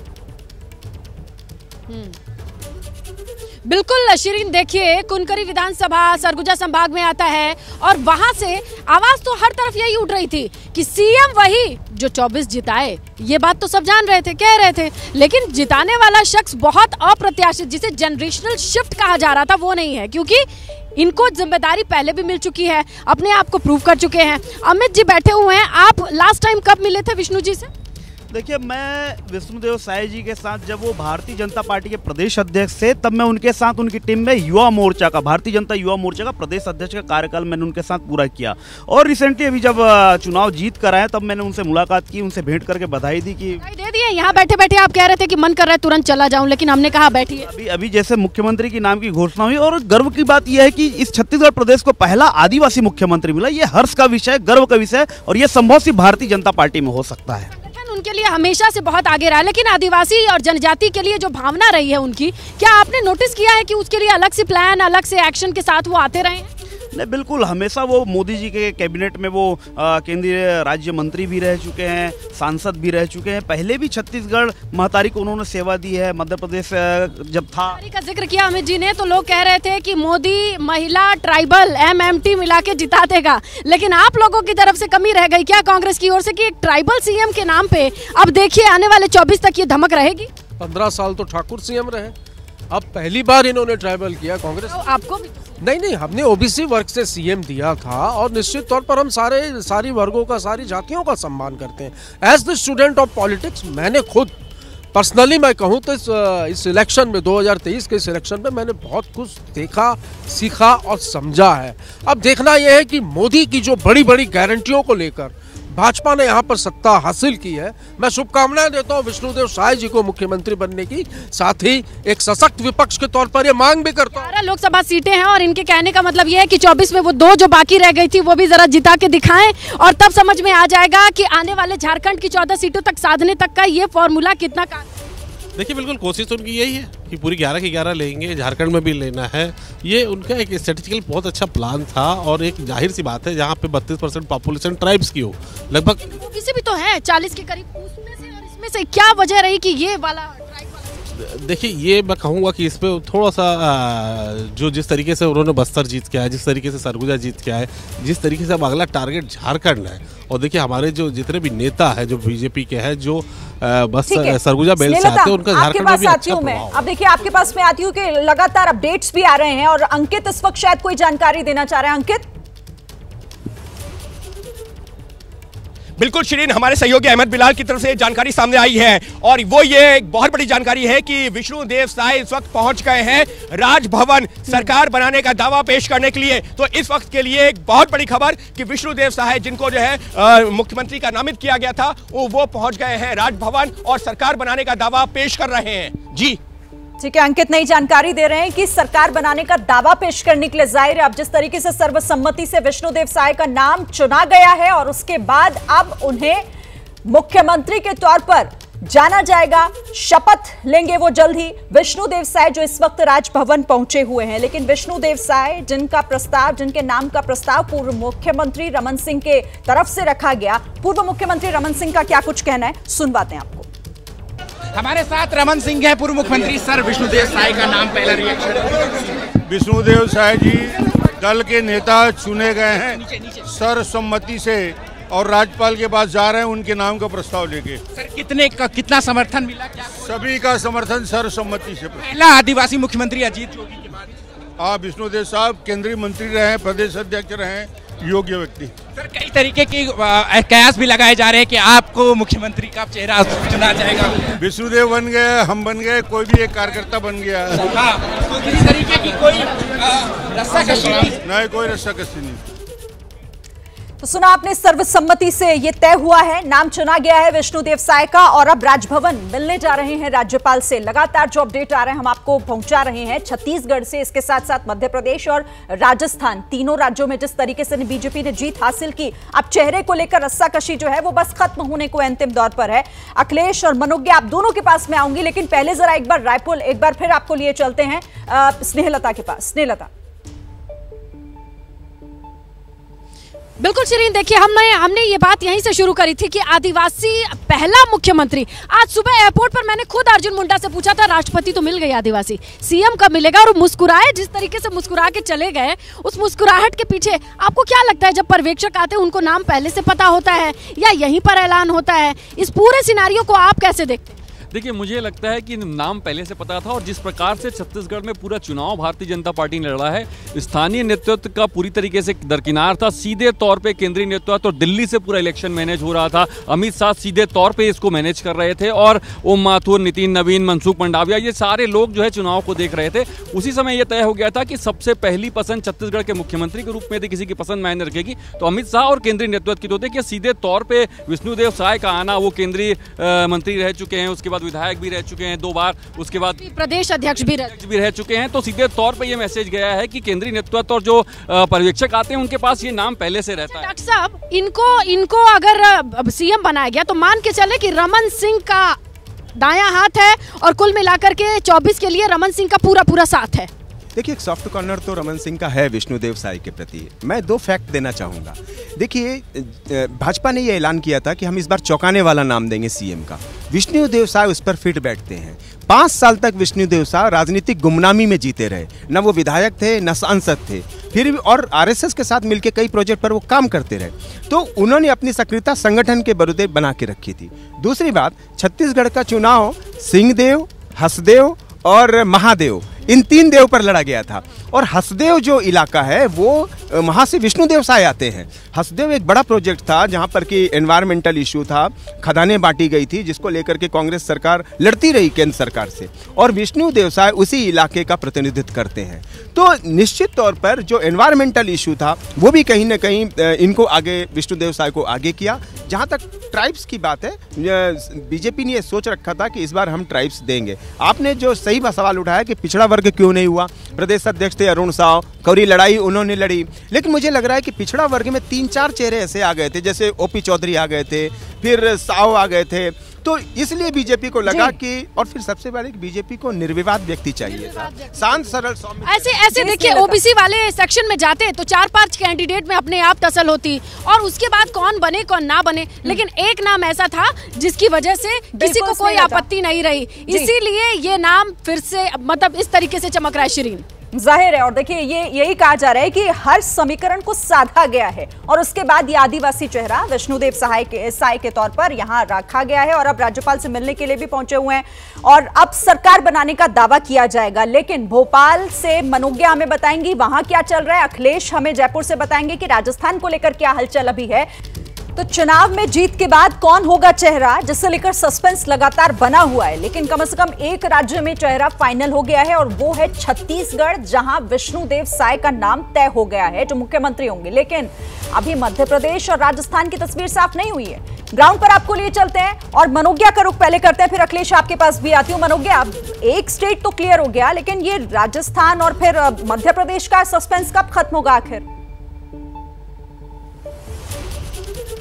बिल्कुल शिरीन, देखिए कुनकरी विधानसभा सरगुजा संभाग में आता है और वहां से आवाज तो हर तरफ यही उठ रही थी कि सीएम वही जो चौबीस जिताए। ये बात तो सब जान रहे थे, कह रहे थे, लेकिन जिताने वाला शख्स बहुत अप्रत्याशित, जिसे जनरेशनल शिफ्ट कहा जा रहा था, वो नहीं है, क्योंकि इनको जिम्मेदारी पहले भी मिल चुकी है, अपने आप को प्रूव कर चुके हैं। अमित जी बैठे हुए हैं, आप लास्ट टाइम कब मिले थे विष्णु जी से? देखिए, मैं विष्णुदेव साय जी के साथ जब वो भारतीय जनता पार्टी के प्रदेश अध्यक्ष थे तब मैं उनके साथ उनकी टीम में युवा मोर्चा का, भारतीय जनता युवा मोर्चा का प्रदेश अध्यक्ष का कार्यकाल मैंने उनके साथ पूरा किया। और रिसेंटली अभी जब चुनाव जीत कर आए तब मैंने उनसे मुलाकात की, उनसे भेंट करके बधाई दी कि दे दिए। यहाँ बैठे बैठे आप कह रहे थे कि मन कर रहा है तुरंत चला जाऊं, लेकिन हमने कहा बैठिए। अभी अभी जैसे मुख्यमंत्री की नाम की घोषणा हुई और गर्व की बात यह है कि इस छत्तीसगढ़ प्रदेश को पहला आदिवासी मुख्यमंत्री मिला। ये हर्ष का विषय, गर्व का विषय और ये संभव सिर्फ भारतीय जनता पार्टी में हो सकता है। उनके लिए हमेशा से बहुत आगे रहा, लेकिन आदिवासी और जनजाति के लिए जो भावना रही है उनकी, क्या आपने नोटिस किया है कि उसके लिए अलग से प्लान, अलग से एक्शन के साथ वो आते रहे हैं? नहीं, बिल्कुल, हमेशा वो मोदी जी के कैबिनेट में वो केंद्रीय राज्य मंत्री भी रह चुके हैं, सांसद भी रह चुके हैं। पहले भी छत्तीसगढ़ महतारी को उन्होंने सेवा दी है। मध्य प्रदेश जब था का जिक्र किया अमित जी ने, तो लोग कह रहे थे कि मोदी महिला ट्राइबल एमएमटी मिला के जिता देगा, लेकिन आप लोगों की तरफ से कमी रह गई क्या कांग्रेस की ओर से कि एक ट्राइबल सीएम के नाम पे अब देखिए आने वाले चौबीस तक ये धमक रहेगी? पंद्रह साल तो ठाकुर सीएम रहे, अब पहली बार इन्होंने ट्राइबल किया कांग्रेस। तो आपको भी नहीं नहीं, हमने ओबीसी वर्ग से सीएम दिया था और निश्चित तौर पर हम सारे सारी वर्गों का, सारी जातियों का सम्मान करते हैं। As the student of politics, मैंने खुद पर्सनली मैं कहूँ तो इस, इस इलेक्शन में दो हज़ार तेईस के इस इलेक्शन में मैंने बहुत कुछ देखा, सीखा और समझा है। अब देखना यह है कि मोदी की जो बड़ी बड़ी गारंटियों को लेकर भाजपा ने यहाँ पर सत्ता हासिल की है। मैं शुभकामनाएं देता हूँ विष्णुदेव साय जी को मुख्यमंत्री बनने की, साथ ही एक सशक्त विपक्ष के तौर पर ये मांग भी करता हूँ। लोकसभा सीटें हैं और इनके कहने का मतलब ये है कि चौबीस में वो दो जो बाकी रह गई थी वो भी जरा जिता के दिखाएं और तब समझ में आ जाएगा कि आने वाले झारखंड की चौदह सीटों तक साधने तक का ये फॉर्मूला कितना काम। देखिए, बिल्कुल कोशिश तो उनकी यही है कि पूरी ग्यारह की ग्यारह लेंगे, झारखंड में भी लेना है। ये उनका एक स्ट्रेटेजिकल बहुत अच्छा प्लान था और एक जाहिर सी बात है जहाँ पे बत्तीस परसेंट पॉपुलेशन ट्राइब्स की हो, लगभग किसी भी तो है चालीस के करीब, उसमें से और इसमें से क्या वजह रही कि ये वाला? देखिए, ये मैं कहूँगा कि इस पर थोड़ा सा जो जिस तरीके से उन्होंने बस्तर जीत के आए, जिस तरीके से सरगुजा जीत के आए, जिस तरीके से अब अगला टारगेट झारखंड है। और देखिए, हमारे जो जितने भी नेता है जो बीजेपी के हैं, जो बस सरगुजा बेल्ट से आते हैं, उनका झारखंड में भी अच्छा प्रभाव। अब देखिए, आपके पास में आती हूँ कि लगातार अपडेट्स भी आ रहे हैं और अंकित इस वक्त शायद कोई जानकारी देना चाह रहे हैं। अंकित? बिल्कुल शिरीन, हमारे सहयोगी अहमद बिलाल की तरफ से जानकारी सामने आई है और वो ये एक बहुत बड़ी जानकारी है कि विष्णुदेव साय इस वक्त पहुंच गए हैं राजभवन सरकार बनाने का दावा पेश करने के लिए। तो इस वक्त के लिए एक बहुत बड़ी खबर कि विष्णुदेव साय, जिनको जो है मुख्यमंत्री का नामित किया गया था, वो वो पहुंच गए हैं राजभवन और सरकार बनाने का दावा पेश कर रहे हैं। जी ठीक है, अंकित नई जानकारी दे रहे हैं कि सरकार बनाने का दावा पेश करने के लिए जाहिर है अब जिस तरीके से सर्वसम्मति से विष्णुदेव साय का नाम चुना गया है और उसके बाद अब उन्हें मुख्यमंत्री के तौर पर जाना जाएगा। शपथ लेंगे वो जल्द ही। विष्णुदेव साय जो इस वक्त राजभवन पहुंचे हुए हैं, लेकिन विष्णुदेव साय जिनका प्रस्ताव, जिनके नाम का प्रस्ताव पूर्व मुख्यमंत्री रमन सिंह के तरफ से रखा गया, पूर्व मुख्यमंत्री रमन सिंह का क्या कुछ कहना है, सुनवाते हैं आपको। हमारे साथ रमन सिंह है, पूर्व मुख्यमंत्री। सर, विष्णुदेव साय का नाम, पहला रिएक्शन। विष्णुदेव साय जी दल के नेता चुने गए हैं सर्वसम्मति से और राज्यपाल के पास जा रहे हैं उनके नाम का प्रस्ताव लेके। सर, कितने का कितना समर्थन मिला? क्या सभी का समर्थन सर्वसम्मति से। पहला आदिवासी मुख्यमंत्री अजीत जोगी के बाद। हाँ, विष्णुदेव साहब केंद्रीय मंत्री रहे, प्रदेश अध्यक्ष रहे, योग्य व्यक्ति। सर, कई तरीके की कयास भी लगाए जा रहे हैं कि आपको मुख्यमंत्री का चेहरा चुना जाएगा। विष्णुदेव बन गए, हम बन गए, कोई भी एक कार्यकर्ता बन गया। हाँ, तो किसी तरीके की कोई रस्साकशी नहीं, कोई रस्साकशी नहीं। तो सुना आपने, सर्वसम्मति से ये तय हुआ है, नाम चुना गया है विष्णुदेव साय का और अब राजभवन मिलने जा रहे हैं राज्यपाल से। लगातार जो अपडेट आ रहे हैं हम आपको पहुंचा रहे हैं छत्तीसगढ़ से, इसके साथ साथ मध्य प्रदेश और राजस्थान, तीनों राज्यों में जिस तरीके से बीजेपी ने जीत हासिल की, अब चेहरे को लेकर रस्साकशी जो है वो बस खत्म होने को अंतिम दौर पर है। अखिलेश और मनोज्ञा, आप दोनों के पास में आऊंगी, लेकिन पहले जरा एक बार रायपुर, एक बार फिर आपको लिए चलते हैं स्नेहलता के पास। स्नेहलता, बिल्कुल शिरीन, देखिए हमने हमने ये बात यहीं से शुरू करी थी कि आदिवासी पहला मुख्यमंत्री। आज सुबह एयरपोर्ट पर मैंने खुद अर्जुन मुंडा से पूछा था, राष्ट्रपति तो मिल गए, आदिवासी सीएम कब मिलेगा, और मुस्कुराए, जिस तरीके से मुस्कुरा के चले गए, उस मुस्कुराहट के पीछे आपको क्या लगता है, जब पर्यवेक्षक आते हैं उनको नाम पहले से पता होता है या यहीं पर ऐलान होता है? इस पूरे सिनारियो को आप कैसे देखते हैं? देखिए, मुझे लगता है कि नाम पहले से पता था और जिस प्रकार से छत्तीसगढ़ में पूरा चुनाव भारतीय जनता पार्टी ने लड़ा है, स्थानीय नेतृत्व का पूरी तरीके से दरकिनार था। सीधे तौर पे केंद्रीय नेतृत्व और दिल्ली से पूरा इलेक्शन मैनेज हो रहा था। अमित शाह सीधे तौर पे इसको मैनेज कर रहे थे और ओम माथुर, नितिन नवीन, मनसुख मंडाविया, ये सारे लोग जो है चुनाव को देख रहे थे। उसी समय यह तय हो गया था कि सबसे पहली पसंद छत्तीसगढ़ के मुख्यमंत्री के रूप में यदि किसी की पसंद मायने रखेगी तो अमित शाह और केंद्रीय नेतृत्व की तो देखिए सीधे तौर पर विष्णुदेव साय का आना, वो केंद्रीय मंत्री रह चुके हैं, उसके बाद विधायक भी रह चुके हैं दो बार, उसके बाद प्रदेश अध्यक्ष भी रह भी रह चुके हैं। तो सीधे तौर पे ये मैसेज गया है कि केंद्रीय नेतृत्व और जो पर्यवेक्षक आते हैं उनके पास ये नाम पहले से रहता है। डॉक्टर साहब, इनको इनको अगर सीएम बनाया गया तो मान के चले कि रमन सिंह का दायां हाथ है और कुल मिलाकर के चौबीस के लिए रमन सिंह का पूरा पूरा साथ है। देखिए, एक सॉफ्ट कॉर्नर तो रमन सिंह का है विष्णुदेव साय के प्रति। मैं दो फैक्ट देना चाहूँगा। देखिए, भाजपा ने ये ऐलान किया था कि हम इस बार चौंकाने वाला नाम देंगे सीएम का। विष्णुदेव साय उस पर फिट बैठते हैं। पाँच साल तक विष्णुदेव साय राजनीतिक गुमनामी में जीते रहे, न वो विधायक थे न सांसद थे, फिर भी और आरएसएस के साथ मिलकर कई प्रोजेक्ट पर वो काम करते रहे, तो उन्होंने अपनी सक्रियता संगठन के बरूदे बना के रखी थी। दूसरी बात, छत्तीसगढ़ का चुनाव सिंहदेव, हसदेव और महादेव, इन तीन देव पर लड़ा गया था और हसदेव जो इलाका है वो वहाँ से विष्णुदेव साय आते हैं। हसदेव एक बड़ा प्रोजेक्ट था जहाँ पर कि एनवायरमेंटल इशू था, खदानें बांटी गई थी जिसको लेकर के कांग्रेस सरकार लड़ती रही केंद्र सरकार से, और विष्णुदेव साय उसी इलाके का प्रतिनिधित्व करते हैं। तो निश्चित तौर पर जो एनवायरमेंटल इशू था वो भी कहीं ना कहीं इनको आगे, विष्णुदेव साय को आगे किया। जहाँ तक ट्राइब्स की बात है, बीजेपी ने ये सोच रखा था कि इस बार हम ट्राइब्स देंगे। आपने जो सही सवाल उठाया कि पिछड़ा वर्ग क्यों नहीं हुआ, प्रदेश अध्यक्ष थे अरुण साव, कौरी लड़ाई उन्होंने लड़ी, लेकिन मुझे लग रहा है कि पिछड़ा वर्ग में तीन चार चेहरे ऐसे आ गए थे, जैसे ओपी चौधरी आ गए थे, फिर साव आ गए थे, तो इसलिए बीजेपी को लगा कि, और फिर सबसे बड़ी बीजेपी को निर्विवाद व्यक्ति चाहिए था, शांत सरल सौम्य। ऐसे ऐसे देखिए, ओबीसी वाले सेक्शन में जाते तो चार पांच कैंडिडेट में अपने आप तसल होती और उसके बाद कौन बने कौन ना बने, लेकिन एक नाम ऐसा था जिसकी वजह से किसी को कोई आपत्ति नहीं रही, इसीलिए ये नाम फिर से मतलब इस तरीके से चमक रहा है। शिरीन, जाहिर है, और देखिए ये यही कहा जा रहा है कि हर समीकरण को साधा गया है और उसके बाद ये आदिवासी चेहरा विष्णुदेव साय के साय के तौर पर यहां रखा गया है और अब राज्यपाल से मिलने के लिए भी पहुंचे हुए हैं और अब सरकार बनाने का दावा किया जाएगा। लेकिन भोपाल से मनोज्ञा हमें बताएंगी वहां क्या चल रहा है, अखिलेश हमें जयपुर से बताएंगे कि राजस्थान को लेकर क्या हलचल अभी है। तो चुनाव में जीत के बाद कौन होगा चेहरा, जिससे लेकर सस्पेंस लगातार बना हुआ है, लेकिन कम से कम एक राज्य में चेहरा फाइनल हो गया है और वो है छत्तीसगढ़, जहां विष्णुदेव साय का नाम तय हो गया है जो मुख्यमंत्री होंगे। लेकिन अभी मध्य प्रदेश और राजस्थान की तस्वीर साफ नहीं हुई है। ग्राउंड पर आपको लिए चलते हैं और मनोज्ञा का रुख पहले करते हैं, फिर अखिलेश आपके पास भी आती हूं। मनोज्ञा, एक स्टेट तो क्लियर हो गया, लेकिन ये राजस्थान और फिर मध्य प्रदेश का सस्पेंस कब खत्म होगा आखिर?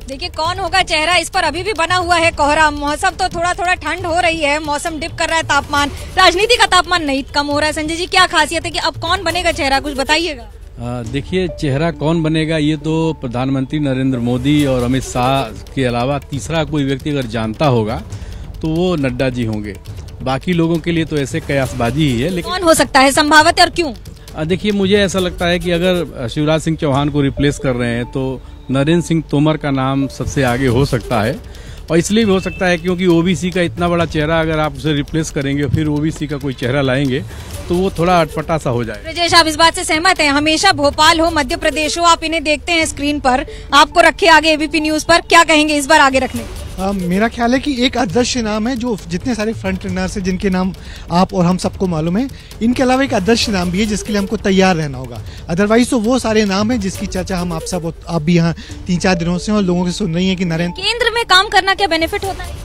देखिए कौन होगा चेहरा, इस पर अभी भी बना हुआ है कोहरा। मौसम तो थोड़ा थोड़ा ठंड हो रही है, मौसम डिप कर रहा है, तापमान राजनीति का तापमान नहीं कम हो रहा है। संजय जी क्या खासियत है कि अब कौन बनेगा चेहरा, कुछ बताइएगा। देखिए चेहरा कौन बनेगा ये तो प्रधानमंत्री नरेंद्र मोदी और अमित शाह के अलावा तीसरा कोई व्यक्ति अगर जानता होगा तो वो नड्डा जी होंगे। बाकी लोगों के लिए तो ऐसे कयासबाजी ही है। लेकिन कौन हो सकता है संभावित और क्यों? देखिए मुझे ऐसा लगता है कि अगर शिवराज सिंह चौहान को रिप्लेस कर रहे हैं तो नरेंद्र सिंह तोमर का नाम सबसे आगे हो सकता है। और इसलिए भी हो सकता है क्योंकि ओबीसी का इतना बड़ा चेहरा अगर आप उसे रिप्लेस करेंगे फिर ओबीसी का कोई चेहरा लाएंगे तो वो थोड़ा अटपटा सा हो जाए। ब्रजेश, आप इस बात से सहमत हैं? हमेशा भोपाल हो, मध्य प्रदेश हो, आप इन्हें देखते हैं स्क्रीन पर, आपको रखे आगे एबीपी न्यूज पर, क्या कहेंगे इस बार आगे रखने? आ, मेरा ख्याल है कि एक आदर्श नाम है, जो जितने सारे फ्रंट रनर्स हैं जिनके नाम आप और हम सबको मालूम है, इनके अलावा एक आदर्श नाम भी है जिसके लिए हमको तैयार रहना होगा। अदरवाइज तो वो सारे नाम हैं जिसकी चर्चा हम आप सब आप भी यहाँ तीन चार दिनों से और लोगों से सुन रही है कि नरेंद्र केंद्र में काम करना क्या बेनिफिट होता है?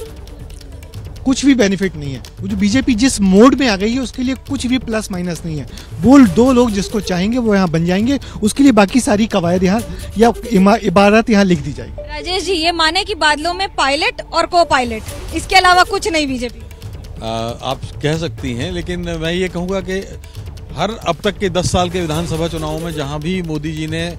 कुछ भी बेनिफिट नहीं है। वो जो बीजेपी जिस मोड में आ गई है उसके लिए कुछ भी प्लस माइनस नहीं है। बोल दो लोग जिसको चाहेंगे वो यहाँ बन जाएंगे, उसके लिए बाकी सारी कवायद यहाँ या इबारत यहाँ लिख दी जाएगी। राजेश जी, ये माने कि बादलों में पायलट और को पायलट, इसके अलावा कुछ नहीं बीजेपी? आप कह सकती हैं, लेकिन मैं ये कहूँगा कि हर अब तक के दस साल के विधानसभा चुनाव में जहाँ भी मोदी जी ने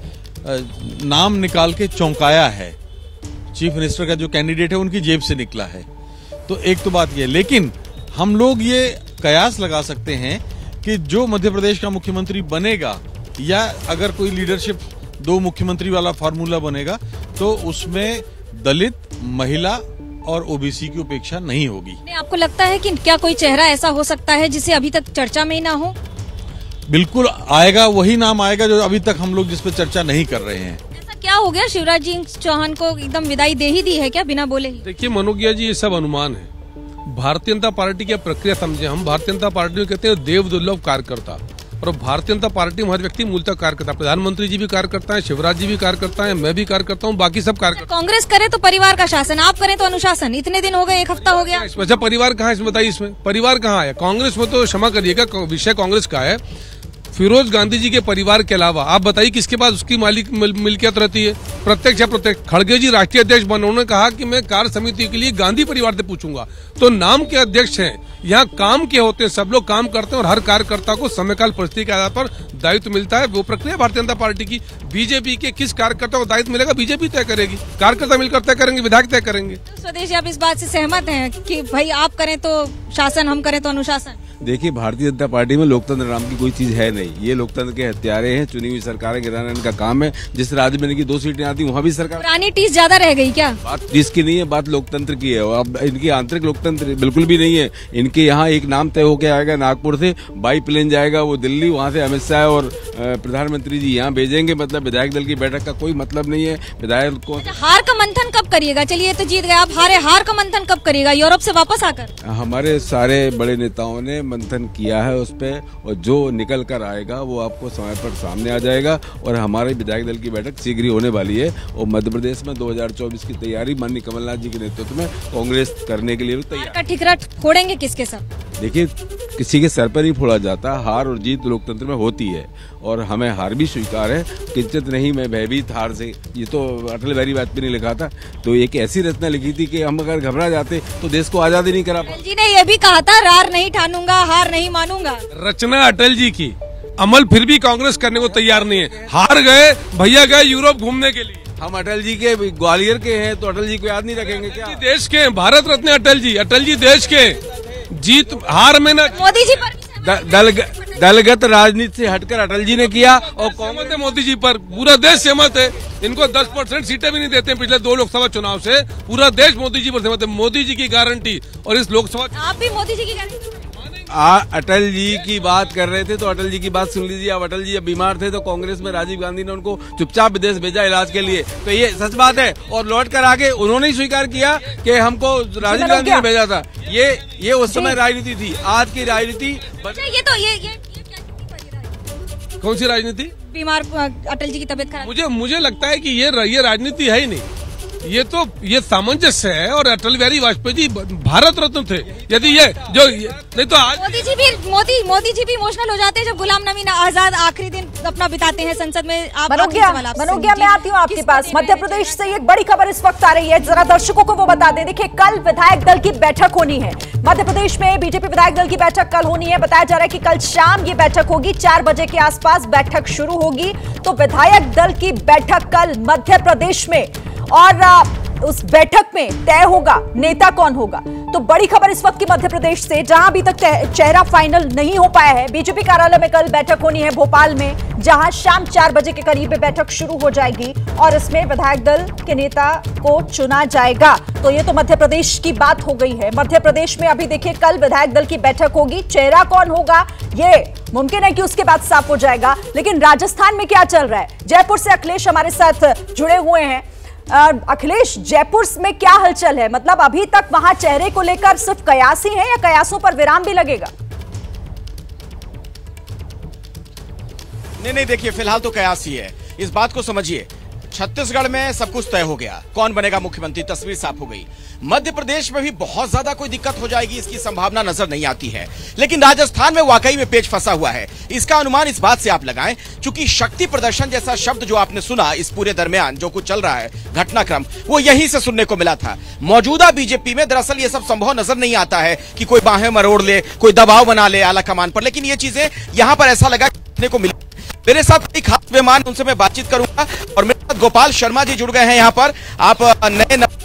नाम निकाल के चौंकाया है, चीफ मिनिस्टर का जो कैंडिडेट है उनकी जेब से निकला है, तो एक तो बात ये। लेकिन हम लोग ये कयास लगा सकते हैं कि जो मध्य प्रदेश का मुख्यमंत्री बनेगा या अगर कोई लीडरशिप दो मुख्यमंत्री वाला फार्मूला बनेगा तो उसमें दलित, महिला और ओबीसी की उपेक्षा नहीं होगी। आपको लगता है कि क्या कोई चेहरा ऐसा हो सकता है जिसे अभी तक चर्चा में ही ना हो? बिल्कुल आएगा, वही नाम आएगा जो अभी तक हम लोग जिस पर चर्चा नहीं कर रहे हैं। क्या हो गया, शिवराज जी चौहान को एकदम विदाई दे ही दी है क्या बिना बोले ही? देखिए मनोज्ञा जी, ये सब अनुमान है। भारतीय जनता पार्टी की प्रक्रिया समझे, हम भारतीय जनता पार्टी में कहते हैं देव दुर्लभ कार्यकर्ता, और भारतीय जनता पार्टी में हर व्यक्ति मूलतः कार्यकर्ता। प्रधानमंत्री जी भी कार्यकर्ता है, शिवराज जी भी कार्यकर्ता है, मैं भी कार्यकर्ता हूँ, बाकी सब कार्यकर्ता। कांग्रेस करे तो परिवार का शासन, आप करें तो अनुशासन। इतने दिन हो गए, एक हफ्ता हो गया। अच्छा परिवार कहाँ है इसमें बताइए, इसमें परिवार कहाँ है? कांग्रेस में तो क्षमा करिएगा विषय कांग्रेस का है, फिरोज गांधी जी के परिवार के अलावा आप बताइए किसके पास उसकी मालिक मिल, मिल्कियत रहती है? प्रत्यक्ष या प्रत्यक्ष? खड़गे जी राष्ट्रीय अध्यक्ष बने, उन्होंने कहा कि मैं कार्य समिति के लिए गांधी परिवार से पूछूंगा। तो नाम के अध्यक्ष हैं, यहाँ काम के होते हैं, सब लोग काम करते हैं और हर कार्यकर्ता को समयकाल परिस्थिति के आधार पर दायित्व मिलता है। वो प्रक्रिया भारतीय जनता पार्टी की। बीजेपी के किस कार्यकर्ता को दायित्व मिलेगा बीजेपी तय करेगी, कार्यकर्ता मिलकर तय करेंगे, विधायक तय करेंगे। स्वदेशी, आप इस बात से सहमत हैं कि भाई आप करें तो शासन, हम करें तो अनुशासन? देखिए भारतीय जनता पार्टी में लोकतंत्र नाम की कोई चीज है नहीं, ये लोकतंत्र के हत्यारे हैं। चुनी हुई सरकारें गिराना इनका काम है। जिस राज्य में इनकी दो सीटें आती वहाँ भी सरकार। पुरानी टीस ज्यादा रह गई क्या? बात टीस की नहीं है, बात लोकतंत्र की है। और अब इनकी आंतरिक लोकतंत्र बिल्कुल भी नहीं है। इनके यहाँ एक नाम तय होकर आएगा, नागपुर से बाई प्लेन जाएगा वो दिल्ली, वहाँ से अमित शाह और प्रधानमंत्री जी यहाँ भेजेंगे। मतलब विधायक दल की बैठक का कोई मतलब नहीं है। विधायक को हार का मंथन कब करिएगा? चलिए तो जीत गए आप, हारे हार का मंथन कब करिएगा यूरोप से वापस आकर? हमारे सारे बड़े नेताओं ने मंथन किया है उस पे, और जो निकल कर आएगा वो आपको समय पर सामने आ जाएगा। और हमारे विधायक दल की बैठक शीघ्र ही होने वाली है और मध्य प्रदेश में दो हज़ार चौबीस की तैयारी माननीय कमलनाथ जी के नेतृत्व में कांग्रेस करने के लिए भी तैयार। का ठिकरा फोड़ेंगे किसके सर? देखिए किसी के सर पर ही फोड़ा जाता है। हार और जीत लोकतंत्र में होती है और हमें हार भी स्वीकार है। किंचित नहीं मैं भयभीत हार से, ये तो अटल बिहारी वाजपेयी ने लिखा था। तो एक ऐसी रचना लिखी थी कि हम अगर घबरा जाते तो देश को आजादी नहीं करा पाते। जी ने ये भी कहा था, रार नहीं ठानूंगा, हार नहीं मानूंगा। रचना अटल जी की, अमल फिर भी कांग्रेस करने को तैयार नहीं है। हार गए भैया, गए यूरोप घूमने के लिए। हम अटल जी के ग्वालियर के हैं तो अटल जी को याद नहीं रखेंगे क्या? देश के भारत रत्न अटल जी, अटल जी देश के। जीत हार में ना मोदी जी पर दल दलगत राजनीति से हटकर अटल जी ने किया और सहमत है मोदी जी पर, पूरा देश सहमत है। इनको दस परसेंट सीटें भी नहीं देते हैं पिछले दो लोकसभा चुनाव से, पूरा देश मोदी जी पर सहमत है। मोदी जी की गारंटी और इस लोकसभा, आप भी मोदी जी की गारंटी? आ, अटल जी की बात कर रहे थे तो अटल जी की बात सुन लीजिए। अब अटल जी जब बीमार थे तो कांग्रेस में राजीव गांधी ने उनको चुपचाप विदेश भेजा इलाज के लिए, तो ये सच बात है। और लौट कर आगे उन्होंने ही स्वीकार किया कि हमको राजीव गांधी ने भेजा था। ये ये उस समय राजनीति थी, आज की राजनीति। ये तो ये, ये, ये कौन सी राजनीति? बीमार अटल जी की तबीयत खराब। मुझे मुझे लगता है कि ये ये राजनीति है ही नहीं। ये तो ये सामंजस्य है। और अटल बिहारी वाजपेयी जी भारत रत्न थे। यदि ये जो ये, नहीं तो आज मोदी जी भी मोदी मोदी जी भी इमोशनल हो जाते हैं जब गुलाम नबी आजाद आखिरी दिन अपना बिताते हैं संसद में। आप मनोज्ञा मनोज्ञा मैं आती हूँ आपके पास। मध्य प्रदेश से एक बड़ी खबर इस वक्त आ रही है, जरा दर्शकों को वो बता दें। देखिए, कल विधायक दल की बैठक होनी है मध्य प्रदेश में। बीजेपी विधायक दल की बैठक कल होनी है। बताया जा रहा है कि कल शाम ये बैठक होगी, चार बजे के आसपास बैठक शुरू होगी। तो विधायक दल की बैठक कल मध्य प्रदेश में, और उस बैठक में तय होगा नेता कौन होगा। तो बड़ी खबर इस वक्त की मध्य प्रदेश से, जहां अभी तक चेहरा फाइनल नहीं हो पाया है। बीजेपी कार्यालय में कल बैठक होनी है भोपाल में, जहां शाम चार बजे के करीब बैठक शुरू हो जाएगी और इसमें विधायक दल के नेता को चुना जाएगा। तो ये तो मध्य प्रदेश की बात हो गई है। मध्य प्रदेश में अभी देखिए कल विधायक दल की बैठक होगी, चेहरा कौन होगा ये मुमकिन है कि उसके बाद साफ हो जाएगा। लेकिन राजस्थान में क्या चल रहा है? जयपुर से अखिलेश हमारे साथ जुड़े हुए हैं। अखिलेश, जयपुर में क्या हलचल है? मतलब अभी तक वहां चेहरे को लेकर सिर्फ कयास ही है या कयासों पर विराम भी लगेगा? नहीं नहीं, देखिए फिलहाल तो कयास ही है। इस बात को समझिए, छत्तीसगढ़ में सब कुछ तय हो गया, कौन बनेगा मुख्यमंत्री, तस्वीर साफ हो गई। मध्य प्रदेश में भी बहुत ज्यादा कोई दिक्कत हो जाएगी इसकी संभावना नजर नहीं आती है। लेकिन राजस्थान में वाकई में पेच फंसा हुआ है। इसका अनुमान इस बात से आप लगाएं, चूंकि शक्ति प्रदर्शन जैसा शब्द जो आपने सुना इस पूरे दरमियान जो कुछ चल रहा है घटनाक्रम, वो यहीं से सुनने को मिला था। मौजूदा बीजेपी में दरअसल ये सब संभव नजर नहीं आता है कि कोई बाहें मरोड़ ले, कोई दबाव बना ले आला कमान पर, लेकिन ये चीजें यहां पर ऐसा लगा देखने को मिली। मेरे साथ एक खास मेहमान, उनसे मैं बातचीत करूंगा, और मेरे साथ गोपाल शर्मा जी जुड़ गए हैं। यहां पर आप नए न...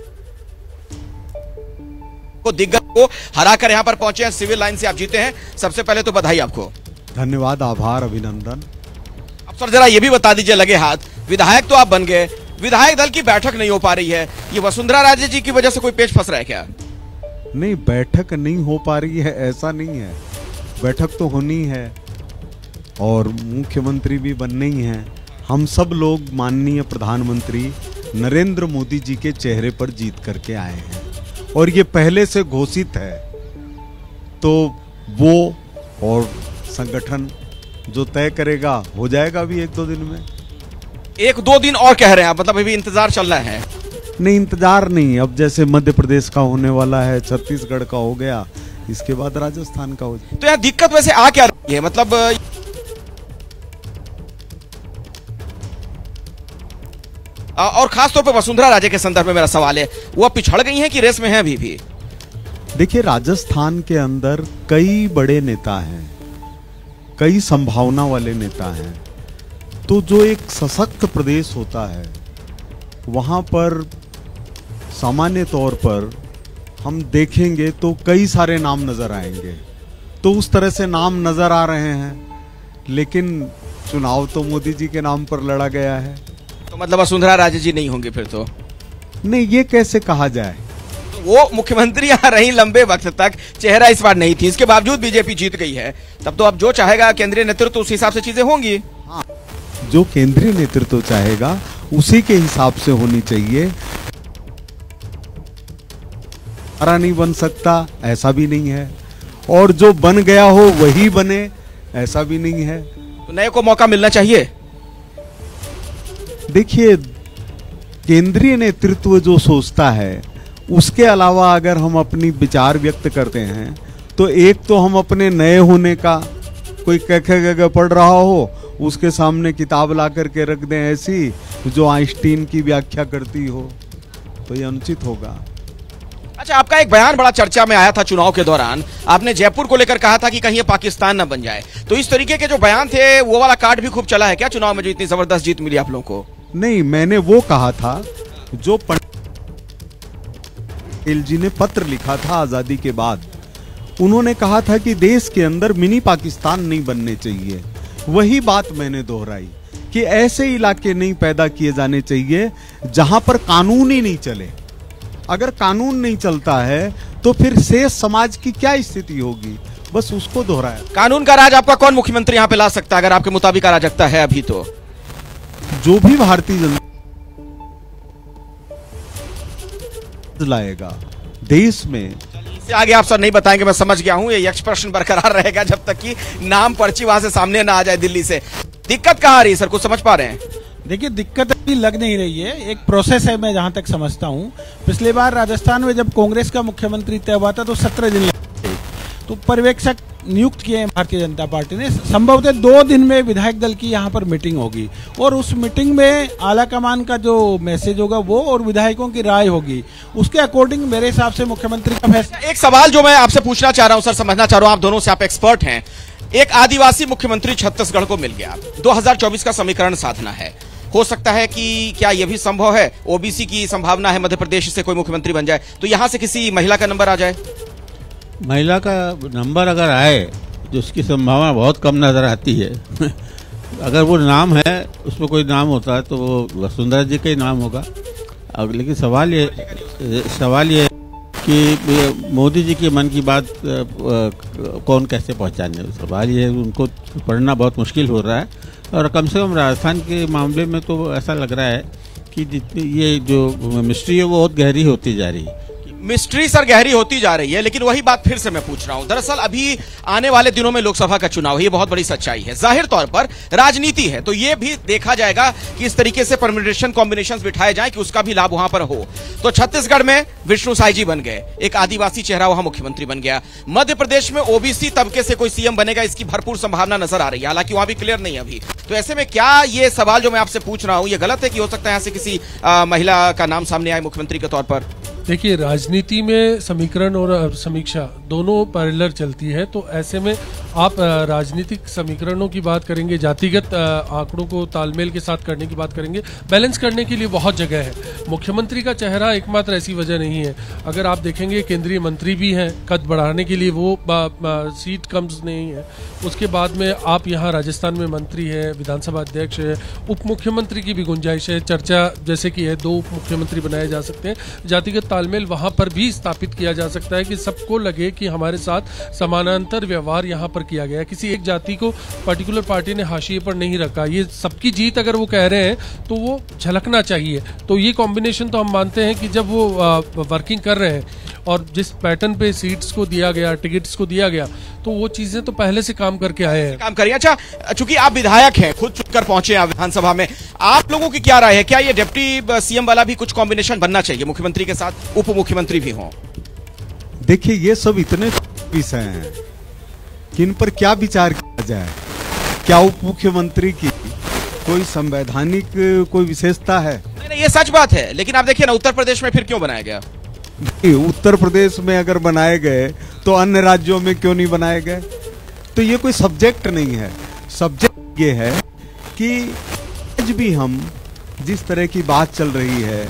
को दिग्गज को हराकर यहां पर पहुंचे हैं, सिविल लाइन से आप जीते हैं। सबसे पहले तो बधाई आपको। धन्यवाद, आभार, अभिनंदन। अब सर जरा ये भी बता दीजिए, लगे हाथ विधायक तो आप बन गए, विधायक दल की बैठक नहीं हो पा रही है, ये वसुंधरा राजे जी की वजह से कोई पेच फंस रहा है क्या? नहीं, बैठक नहीं हो पा रही है ऐसा नहीं है, बैठक तो होनी है और मुख्यमंत्री भी बनने ही है। हम सब लोग माननीय प्रधानमंत्री नरेंद्र मोदी जी के चेहरे पर जीत करके आए हैं और ये पहले से घोषित है। तो वो और संगठन जो तय करेगा हो जाएगा भी एक दो दिन में। एक दो दिन और कह रहे हैं आप, मतलब अभी इंतजार चल रहा है? नहीं, इंतजार नहीं, अब जैसे मध्य प्रदेश का होने वाला है, छत्तीसगढ़ का हो गया, इसके बाद राजस्थान का हो जाएगा। तो यार दिक्कत वैसे आ क्या रही है? मतलब और खास तौर पे वसुंधरा राजे के संदर्भ में मेरा सवाल है, वो पिछड़ गई हैं कि रेस में हैं अभी भी? देखिए, राजस्थान के अंदर कई बड़े नेता हैं, कई संभावना वाले नेता हैं। तो जो एक सशक्त प्रदेश होता है वहां पर सामान्य तौर पर हम देखेंगे तो कई सारे नाम नजर आएंगे। तो उस तरह से नाम नजर आ रहे हैं, लेकिन चुनाव तो मोदी जी के नाम पर लड़ा गया है। तो मतलब वसुंधरा राजे जी नहीं होंगे फिर तो? नहीं, ये कैसे कहा जाए? तो वो मुख्यमंत्री यहाँ रही लंबे वक्त तक, चेहरा इस बार नहीं थी, इसके बावजूद बीजेपी जीत गई है। तब तो अब जो चाहेगा केंद्रीय नेतृत्व उस हिसाब से चीजें होंगी। हाँ, जो केंद्रीय नेतृत्व चाहेगा उसी के हिसाब से होनी चाहिए। हरा नहीं बन सकता ऐसा भी नहीं है, और जो बन गया हो वही बने ऐसा भी नहीं है। तो नए को मौका मिलना चाहिए। देखिए, केंद्रीय नेतृत्व जो सोचता है उसके अलावा अगर हम अपनी विचार व्यक्त करते हैं तो एक तो हम अपने नए होने का, कोई कह कह पढ़ रहा हो उसके सामने किताब ला करके रख दें ऐसी जो आइंस्टीन की व्याख्या करती हो, तो ये अनुचित होगा। अच्छा, आपका एक बयान बड़ा चर्चा में आया था चुनाव के दौरान, आपने जयपुर को लेकर कहा था कि कहीं ये पाकिस्तान न बन जाए। तो इस तरीके के जो बयान थे वो वाला कार्ड भी खूब चला है क्या चुनाव में, जो इतनी जबरदस्त जीत मिली आप लोगों को? नहीं, मैंने वो कहा था जो पंडित जी ने पत्र लिखा था आजादी के बाद। उन्होंने कहा था कि देश के अंदर मिनी पाकिस्तान नहीं बनने चाहिए। वही बात मैंने दोहराई कि ऐसे इलाके नहीं पैदा किए जाने चाहिए जहां पर कानून ही नहीं चले। अगर कानून नहीं चलता है तो फिर शेष समाज की क्या स्थिति होगी, बस उसको दोहराया। कानून का राज आपका कौन मुख्यमंत्री यहाँ पे ला सकता है अगर आपके मुताबिक अराजकता है अभी? तो जो भी भारतीय जनता लाएगा देश में। इससे आगे आप सर नहीं बताएंगे, मैं समझ गया हूं। ये यक्ष प्रश्न बरकरार रहेगा जब तक कि नाम पर्ची वहां से सामने ना आ जाए दिल्ली से। दिक्कत कहां आ रही है सर, कुछ समझ पा रहे हैं? देखिए, दिक्कत अभी लग नहीं रही है, एक प्रोसेस है, मैं जहां तक समझता हूं। पिछले बार राजस्थान में जब कांग्रेस का मुख्यमंत्री तय हुआ था तो सत्रह दिन लगे थे, तो पर्यवेक्षक नियुक्त किए हैं भारतीय जनता पार्टी ने। संभवतः दो दिन में विधायक दल की यहां पर मीटिंग होगी और उस मीटिंग में आला कमान का जो मैसेज होगा वो और विधायकों की राय होगी, उसके अकॉर्डिंग मेरे हिसाब से मुख्यमंत्री का फैसला। एक सवाल जो मैं आपसे पूछना चाह रहा हूं सर, समझना चाह रहा हूं, आप दोनों से आप एक्सपर्ट हैं। एक आदिवासी मुख्यमंत्री छत्तीसगढ़ को मिल गया, दो हजार चौबीस का समीकरण साधना है, हो सकता है कि क्या यह भी संभव है, ओबीसी की संभावना है मध्य प्रदेश से कोई मुख्यमंत्री बन जाए, तो यहां से किसी महिला का नंबर आ जाए? महिला का नंबर अगर आए तो उसकी संभावना बहुत कम नजर आती है। अगर वो नाम है, उसमें कोई नाम होता है तो वो वसुंधरा जी का ही नाम होगा। अब लेकिन सवाल ये सवाल ये कि मोदी जी के मन की बात कौन कैसे पहचाने, सवाल ये उनको पढ़ना बहुत मुश्किल हो रहा है। और कम से कम राजस्थान के मामले में तो ऐसा लग रहा है कि जितनी ये जो मिस्ट्री है वो बहुत गहरी होती जा रही है। मिस्ट्री सर गहरी होती जा रही है, लेकिन वही बात फिर से मैं पूछ रहा हूं। दरअसल अभी आने वाले दिनों में लोकसभा का चुनाव है, ये बहुत बड़ी सच्चाई है, जाहिर तौर पर राजनीति है, तो ये भी देखा जाएगा कि इस तरीके से परम्यूटेशन कॉम्बिनेशंस बिठाए जाएं कि उसका भी लाभ वहां पर हो। तो छत्तीसगढ़ में विष्णु साई जी बन गए, एक आदिवासी चेहरा वहां मुख्यमंत्री बन गया। मध्य प्रदेश में ओबीसी तबके से कोई सीएम बनेगा, इसकी भरपूर संभावना नजर आ रही है, हालांकि वहां भी क्लियर नहीं है अभी। तो ऐसे में क्या ये सवाल जो मैं आपसे पूछ रहा हूं ये गलत है कि हो सकता है यहां से किसी आ, महिला का नाम सामने आए मुख्यमंत्री के तौर पर? देखिए, राजनीति में समीकरण और समीक्षा दोनों पैरेलल चलती है, तो ऐसे में आप राजनीतिक समीकरणों की बात करेंगे, जातिगत आंकड़ों को तालमेल के साथ करने की बात करेंगे, बैलेंस करने के लिए बहुत जगह है। मुख्यमंत्री का चेहरा एकमात्र ऐसी वजह नहीं है। अगर आप देखेंगे केंद्रीय मंत्री भी हैं, कद बढ़ाने के लिए वो बा, बा, सीट कम नहीं है। उसके बाद में आप यहाँ राजस्थान में मंत्री है, विधानसभा अध्यक्ष है, उप मुख्यमंत्री की भी गुंजाइश है, चर्चा जैसे कि है दो उप मुख्यमंत्री बनाए जा सकते हैं। जातिगत तालमेल वहां पर भी स्थापित किया जा सकता है कि सबको लगे कि हमारे साथ समानांतर व्यवहार यहां पर किया गया है, किसी एक जाति को पर्टिकुलर पार्टी ने हाशिए पर नहीं रखा। ये सबकी जीत अगर वो कह रहे हैं तो वो झलकना चाहिए। तो ये कॉम्बिनेशन तो हम मानते हैं कि जब वो वर्किंग कर रहे हैं और जिस पैटर्न पे सीट्स को दिया गया, टिकट्स को दिया गया, तो वो चीजें तो पहले से काम करके आए हैं। काम करिए। अच्छा, चूंकि आप विधायक हैं, खुद चुनकर पहुंचे हैं विधानसभा में, आप लोगों की क्या राय है? क्या ये डिप्टी सीएम वाला भी कुछ कॉम्बिनेशन बनना चाहिए, मुख्यमंत्री के साथ उप मुख्यमंत्री भी हों? देखिए, ये सब इतने विषय हैं कि इन पर क्या विचार किया जाए। क्या उप मुख्यमंत्री की कोई संवैधानिक कोई विशेषता है? नहीं नहीं, ये सच बात है, लेकिन आप देखिए ना उत्तर प्रदेश में फिर क्यों बनाया गया? उत्तर प्रदेश में अगर बनाए गए तो अन्य राज्यों में क्यों नहीं बनाए गए? तो ये कोई सब्जेक्ट नहीं है। सब्जेक्ट ये है कि आज भी हम जिस तरह की बात चल रही है,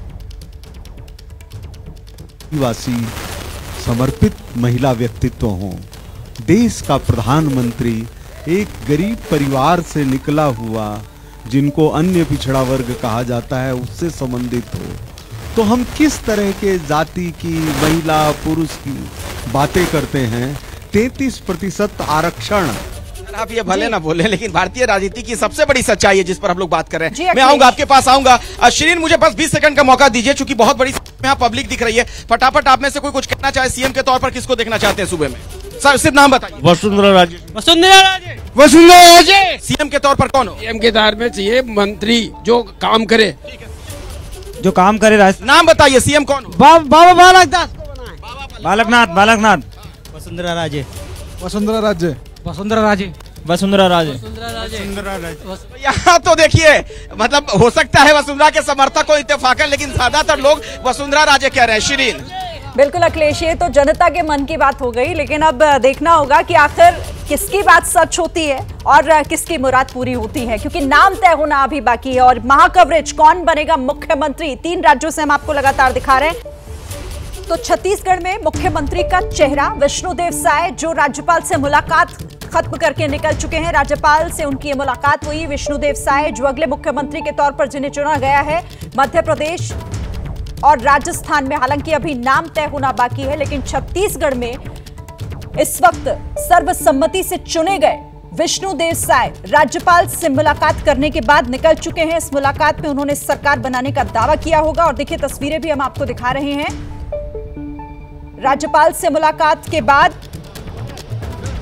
आदिवासी समर्पित महिला व्यक्तित्व हो, देश का प्रधानमंत्री एक गरीब परिवार से निकला हुआ, जिनको अन्य पिछड़ा वर्ग कहा जाता है, उससे संबंधित हो, तो हम किस तरह के जाति की, महिला पुरुष की बातें करते हैं? तैंतीस प्रतिशत आरक्षण। आप ये भले ना बोले, लेकिन भारतीय राजनीति की सबसे बड़ी सच्चाई है जिस पर हम लोग बात कर रहे हैं। मैं आऊंगा आपके पास, आऊंगा। शिरीन, मुझे बस बीस सेकंड का मौका दीजिए, चूंकि बहुत बड़ी यहाँ पब्लिक दिख रही है। फटाफट आप में से कोई कुछ कहना चाहे, सीएम के तौर पर किसको देखना चाहते हैं सुबह में? सर सिर्फ नाम बताइए। वसुंधरा राजे। वसुंधरा राजे। वसुंधरा राजे। सीएम के तौर पर कौन हो? सीएम के तौर में चाहिए मंत्री जो काम करे, जो काम करे। नाम बताइए, सीएम कौन हो? बाबा बालकनाथ बालकनाथ बालकनाथ वसुंधरा राजे। वसुंधरा राजे। वसुंधरा राजे। वसुंधरा राजे। वसुंधरा राजे। यहाँ तो देखिए, मतलब हो सकता है वसुंधरा के समर्थक को इत्तेफाकन, लेकिन ज्यादातर लोग वसुंधरा राजे कह रहे हैं। शिरीन। बिल्कुल अखिलेश, ये तो जनता के मन की बात हो गई, लेकिन अब देखना होगा कि आखिर किसकी बात सच होती है और किसकी मुराद पूरी होती है, क्योंकि नाम तय होना अभी बाकी है। और महाकवरेज कौन बनेगा मुख्यमंत्री, तीन राज्यों से हम आपको लगातार दिखा रहे हैं। तो छत्तीसगढ़ में मुख्यमंत्री का चेहरा विष्णुदेव साय, जो राज्यपाल से मुलाकात खत्म करके निकल चुके हैं। राज्यपाल से उनकी मुलाकात हुई। विष्णुदेव साय जो अगले मुख्यमंत्री के तौर पर जिन्हें चुना गया है मध्य प्रदेश और राजस्थान में, हालांकि अभी नाम तय होना बाकी है, लेकिन छत्तीसगढ़ में इस वक्त सर्वसम्मति से चुने गए विष्णुदेव साय राज्यपाल से मुलाकात करने के बाद निकल चुके हैं। इस मुलाकात में उन्होंने सरकार बनाने का दावा किया होगा और देखिए तस्वीरें भी हम आपको दिखा रहे हैं। राज्यपाल से मुलाकात के बाद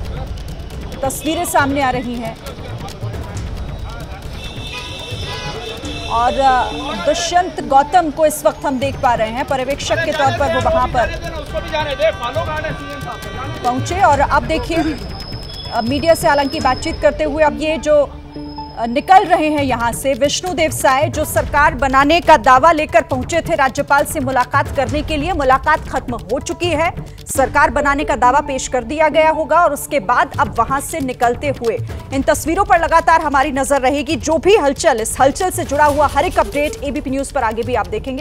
तस्वीरें सामने आ रही हैं। और दुष्यंत गौतम को इस वक्त हम देख पा रहे हैं, पर्यवेक्षक के तौर पर वो वहां पर पहुंचे। और अब देखिए मीडिया से हालांकि बातचीत करते हुए अब ये जो निकल रहे हैं यहां से विष्णुदेव साय, जो सरकार बनाने का दावा लेकर पहुंचे थे राज्यपाल से मुलाकात करने के लिए। मुलाकात खत्म हो चुकी है, सरकार बनाने का दावा पेश कर दिया गया होगा और उसके बाद अब वहां से निकलते हुए इन तस्वीरों पर लगातार हमारी नजर रहेगी। जो भी हलचल, इस हलचल से जुड़ा हुआ हर एक अपडेट एबीपी न्यूज पर आगे भी आप देखेंगे।